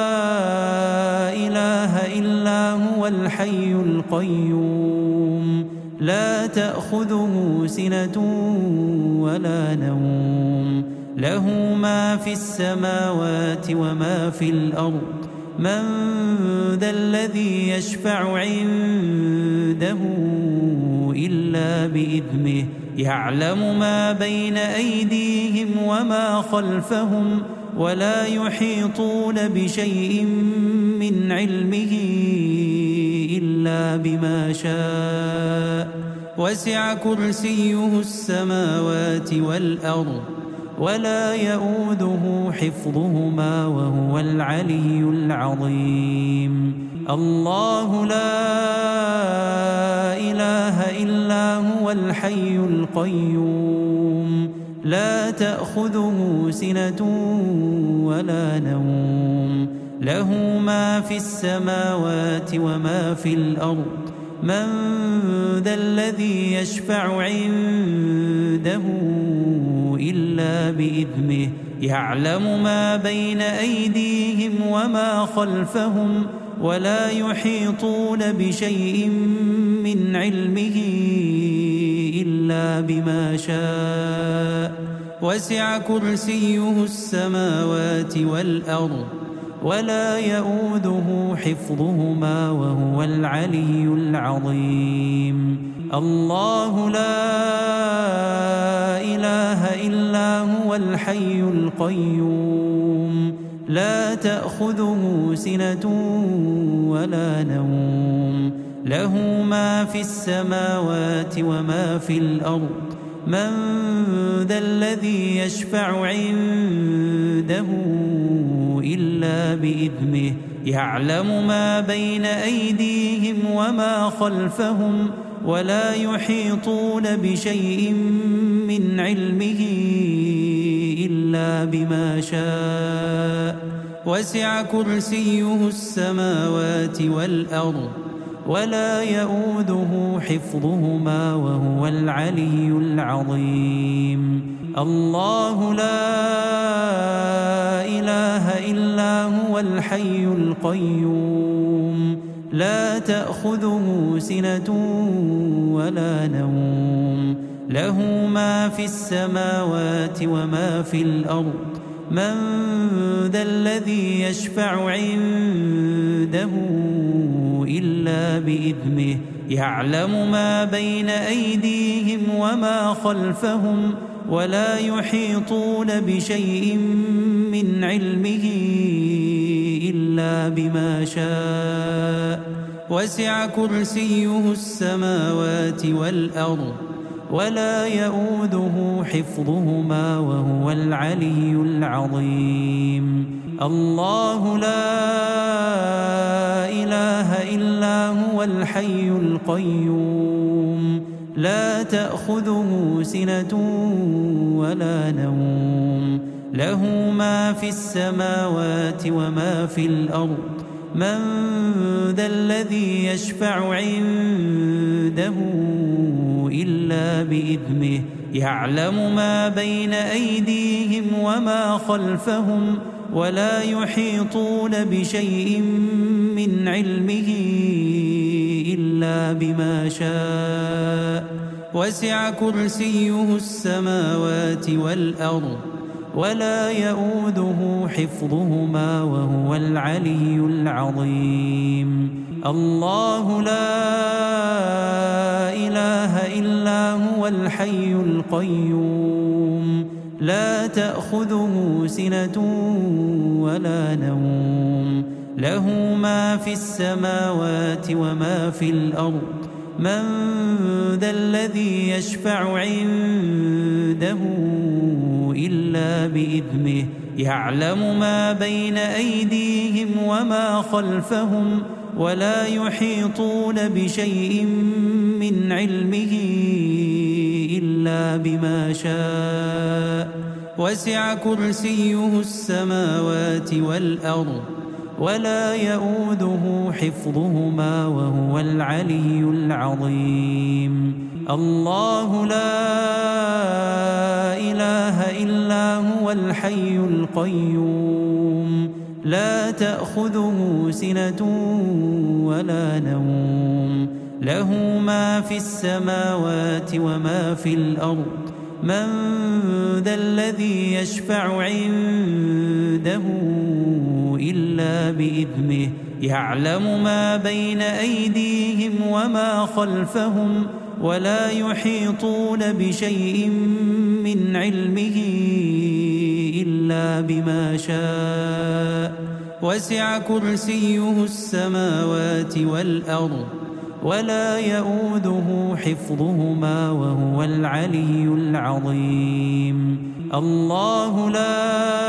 إله إلا هو الحي القيوم لا تأخذه سنة ولا نوم له ما في السماوات وما في الأرض من ذا الذي يشفع عنده إلا بإذنه يعلم ما بين أيديهم وما خلفهم ولا يحيطون بشيء من علمه إلا بما شاء وسع كرسيه السماوات والأرض ولا يؤوده حفظهما وهو العلي العظيم الله لا إله إلا هو الحي القيوم لا تأخذه سنة ولا نوم له ما في السماوات وما في الأرض من ذا الذي يشفع عنده إلا بإذنه يعلم ما بين أيديهم وما خلفهم ولا يحيطون بشيء من علمه إلا بما شاء وسع كرسيه السماوات والأرض ولا يؤوده حفظهما وهو العلي العظيم الله لا إله إلا هو الحي القيوم لا تأخذه سنة ولا نوم له ما في السماوات وما في الأرض من ذا الذي يشفع عنده إلا بإذنه يعلم ما بين أيديهم وما خلفهم ولا يحيطون بشيء من علمه إلا بما شاء وسع كرسيه السماوات والأرض ولا يؤوده حفظهما وهو العلي العظيم الله لا إله إلا هو الحي القيوم لا تأخذه سنة ولا نوم له ما في السماوات وما في الأرض من ذا الذي يشفع عنده إلا بإذنه يعلم ما بين أيديهم وما خلفهم ولا يحيطون بشيء من علمه إلا بما شاء وسع كرسيه السماوات والأرض ولا يؤوده حفظهما وهو العلي العظيم الله لا إله إلا هو الحي القيوم لا تأخذه سنة ولا نوم له ما في السماوات وما في الأرض من ذا الذي يشفع عنده إلا بإذنه يعلم ما بين أيديهم وما خلفهم ولا يحيطون بشيء من علمه إلا بما شاء وسع كرسيه السماوات والأرض ولا يؤوده حفظهما وهو العلي العظيم الله لا إله إلا هو الحي القيوم لا تأخذه سنة ولا نوم له ما في السماوات وما في الأرض من ذا الذي يشفع عنده إلا بإذنه يعلم ما بين أيديهم وما خلفهم ولا يحيطون بشيء من علمه إلا بما شاء وسع كرسيه السماوات والأرض ولا يؤوده حفظهما وهو العلي العظيم الله لا إله إلا هو الحي القيوم لا تأخذه سنة ولا نوم له ما في السماوات وما في الأرض من ذا الذي يشفع عنده إلا بإذنه يعلم ما بين أيديهم وما خلفهم ولا يحيطون بشيء من علمه إلا بما شاء وسع كرسيه السماوات والأرض ولا يؤوده حفظهما وهو العلي العظيم الله لا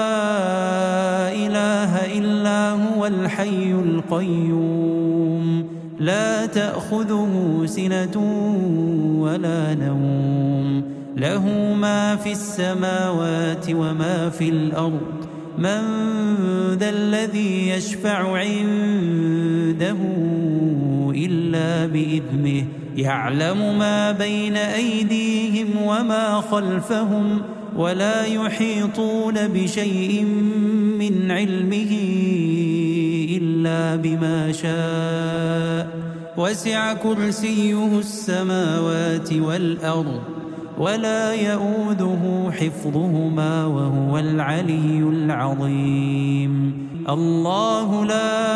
إله إلا هو الحي القيوم لا تأخذه سنة ولا نوم له ما في السماوات وما في الأرض من ذا الذي يشفع عنده إلا بإذنه يعلم ما بين أيديهم وما خلفهم ولا يحيطون بشيء من علمه إلا بما شاء وسع كرسيه السماوات والأرض ولا يؤوده حفظهما وهو العلي العظيم الله لا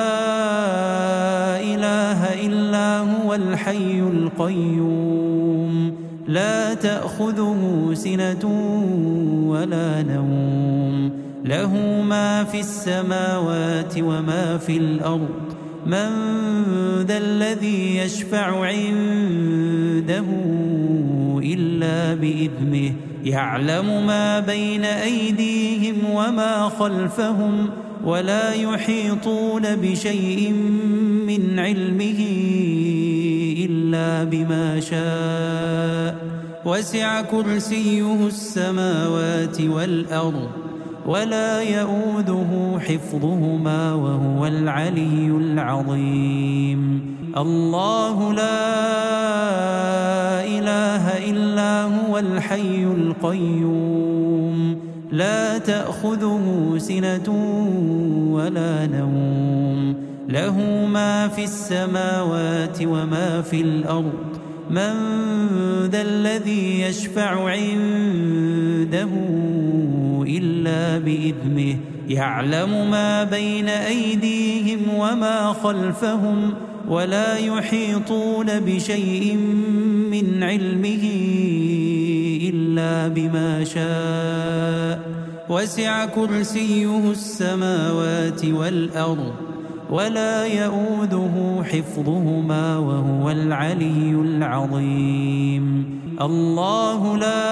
إله إلا هو الحي القيوم لا تأخذه سنة ولا نوم له ما في السماوات وما في الأرض من ذا الذي يشفع عنده إلا بإذنه يعلم ما بين أيديهم وما خلفهم ولا يحيطون بشيء من علمه إلا بما شاء وسع كرسيه السماوات والأرض ولا يؤوده حفظهما وهو العلي العظيم الله لا إله إلا هو الحي القيوم لا تأخذه سنة ولا نوم له ما في السماوات وما في الأرض من ذا الذي يشفع عنده إلا بإذنه يعلم ما بين أيديهم وما خلفهم ولا يحيطون بشيء من علمه إلا بما شاء وسع كرسيه السماوات والأرض ولا يؤوده حفظهما وهو العلي العظيم الله لا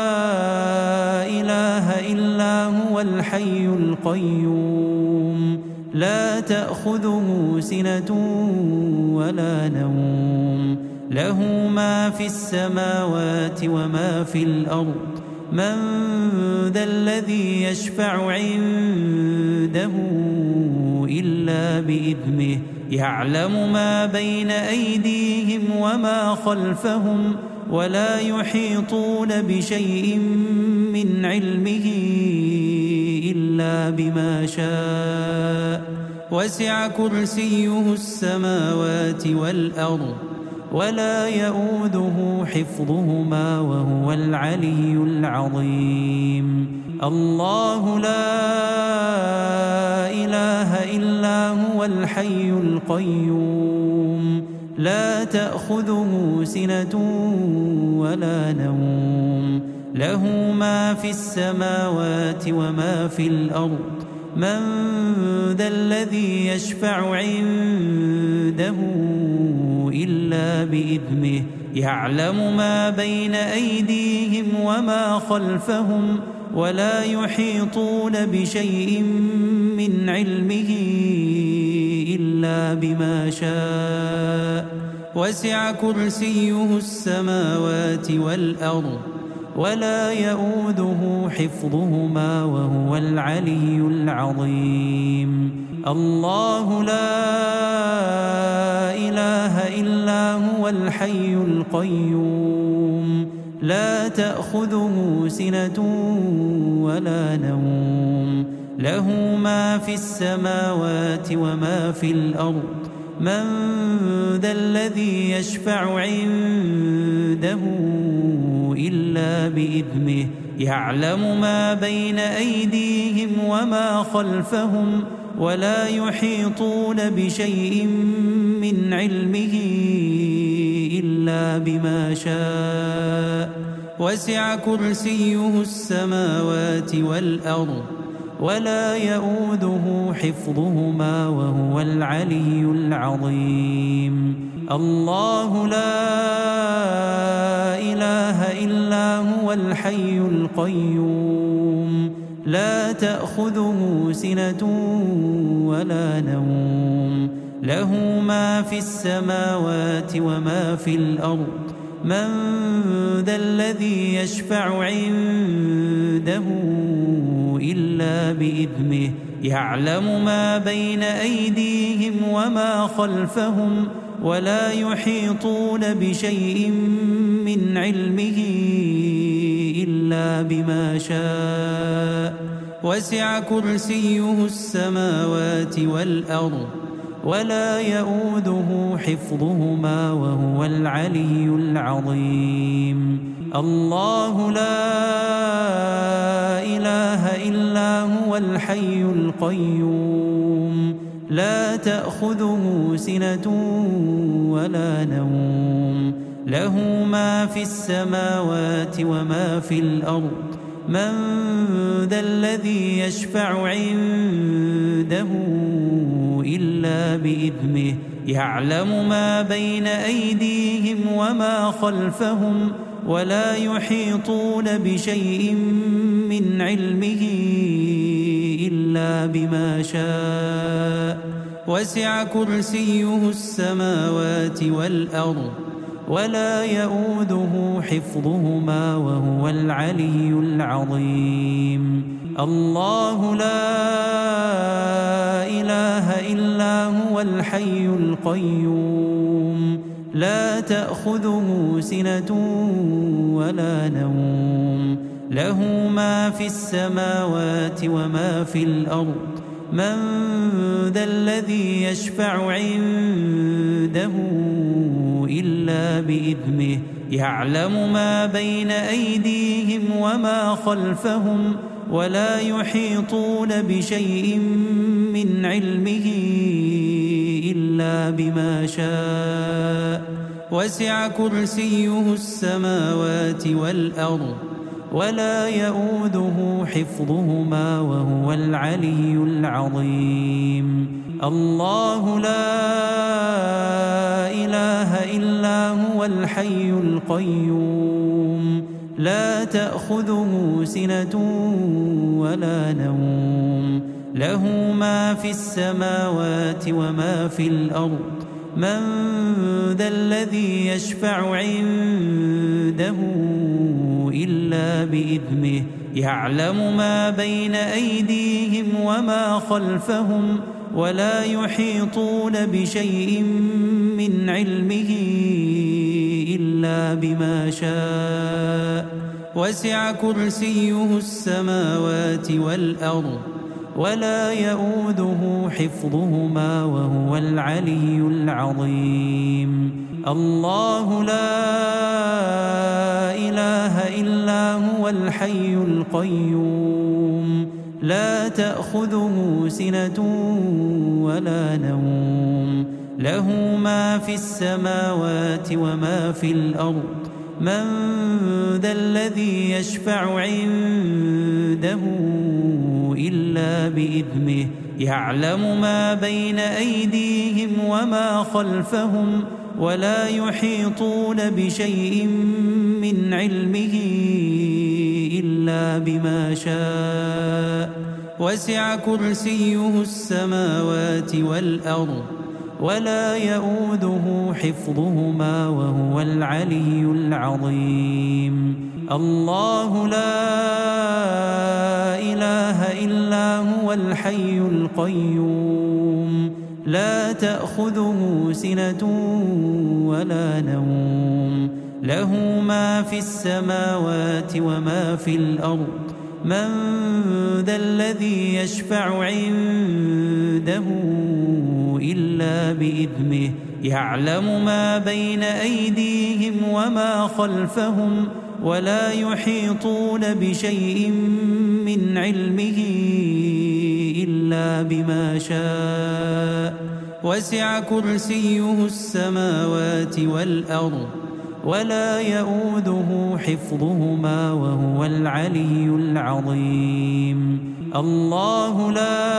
إله إلا هو الحي القيوم لا تأخذه سنة ولا نوم له ما في السماوات وما في الأرض من ذا الذي يشفع عنده إلا بإذنه يعلم ما بين أيديهم وما خلفهم ولا يحيطون بشيء من علمه إلا بما شاء وسع كرسيه السماوات والأرض ولا يؤوده حفظهما وهو العلي العظيم الله لا إله إلا هو الحي القيوم لا تأخذه سنة ولا نوم له ما في السماوات وما في الأرض من ذا الذي يشفع عنده إلا بإذنه يعلم ما بين أيديهم وما خلفهم ولا يحيطون بشيء من علمه إلا بما شاء وسع كرسيه السماوات والأرض ولا يؤوده حفظهما وهو العلي العظيم الله لا إله إلا هو الحي القيوم لا تأخذه سنة ولا نوم له ما في السماوات وما في الأرض من ذا الذي يشفع عنده إلا بإذنه يعلم ما بين أيديهم وما خلفهم ولا يحيطون بشيء من علمه إلا بما شاء وسع كرسيه السماوات والأرض ولا يؤوده حفظهما وهو العلي العظيم الله لا إله إلا هو الحي القيوم لا تأخذه سنة ولا نوم له ما في السماوات وما في الأرض من ذا الذي يشفع عنده إلا بإذنه يعلم ما بين أيديهم وما خلفهم ولا يحيطون بشيء من علمه إلا بما شاء وسع كرسيه السماوات والأرض ولا يؤوده حفظهما وهو العلي العظيم الله لا إله إلا هو الحي القيوم لا تأخذه سنة ولا نوم له ما في السماوات وما في الأرض من ذا الذي يشفع عنده إلا بإذنه يعلم ما بين أيديهم وما خلفهم ولا يحيطون بشيء من علمه إلا بما شاء وسع كرسيه السماوات والأرض ولا يؤوده حفظهما وهو العلي العظيم الله لا إله إلا هو الحي القيوم لا تأخذه سنة ولا نوم له ما في السماوات وما في الأرض من ذا الذي يشفع عنده إلا بإذنه يعلم ما بين أيديهم وما خلفهم ولا يحيطون بشيء من علمه إلا بما شاء وسع كرسيه السماوات والأرض ولا يؤوده حفظهما وهو العلي العظيم الله لا إله إلا هو الحي القيوم لا تأخذه سنة ولا نوم له ما في السماوات وما في الأرض من ذا الذي يشفع عنده إلا بإذنه يعلم ما بين أيديهم وما خلفهم ولا يحيطون بشيء من علمه إلا بما شاء وسع كرسيه السماوات والأرض ولا يؤوده حفظهما وهو العلي العظيم الله لا إله إلا هو الحي القيوم لا تأخذه سنة ولا نوم له ما في السماوات وما في الأرض من ذا الذي يشفع عنده إلا بإذنه يعلم ما بين أيديهم وما خلفهم ولا يحيطون بشيء من علمه إلا بما شاء وسع كرسيه السماوات والأرض ولا يؤوده حفظهما وهو العلي العظيم الله لا إله إلا هو الحي القيوم لا تأخذه سنة ولا نوم له ما في السماوات وما في الأرض من ذا الذي يشفع عنده إلا بإذنه يعلم ما بين أيديهم وما خلفهم ولا يحيطون بشيء من علمه إلا بما شاء وسع كرسيه السماوات والأرض ولا يؤوده حفظهما وهو العلي العظيم الله لا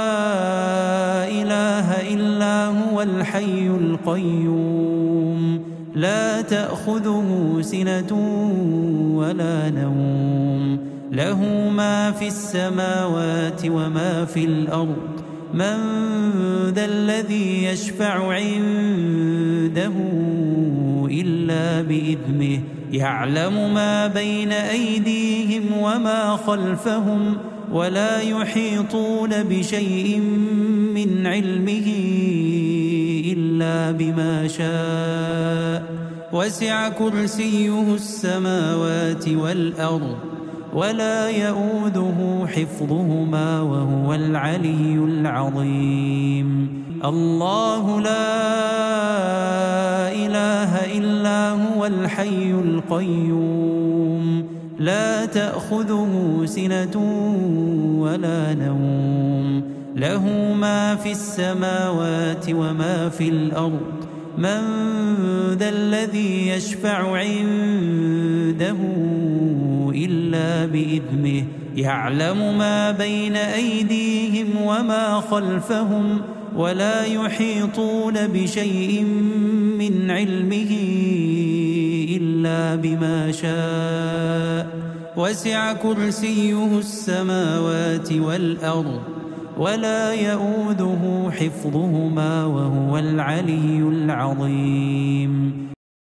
إله إلا هو الحي القيوم لا تأخذه سنة ولا نوم له ما في السماوات وما في الأرض من ذا الذي يشفع عنده إلا بإذنه يعلم ما بين أيديهم وما خلفهم ولا يحيطون بشيء من علمه إلا بما شاء وسع كرسيه السماوات والأرض ولا يؤوده حفظهما وهو العلي العظيم الله لا إله إلا هو الحي القيوم لا تأخذه سنة ولا نوم له ما في السماوات وما في الأرض من ذا الذي يشفع عنده إلا بإذنه يعلم ما بين أيديهم وما خلفهم ولا يحيطون بشيء من علمه إلا بما شاء وسع كرسيه السماوات والأرض ولا يؤوده حفظهما وهو العلي العظيم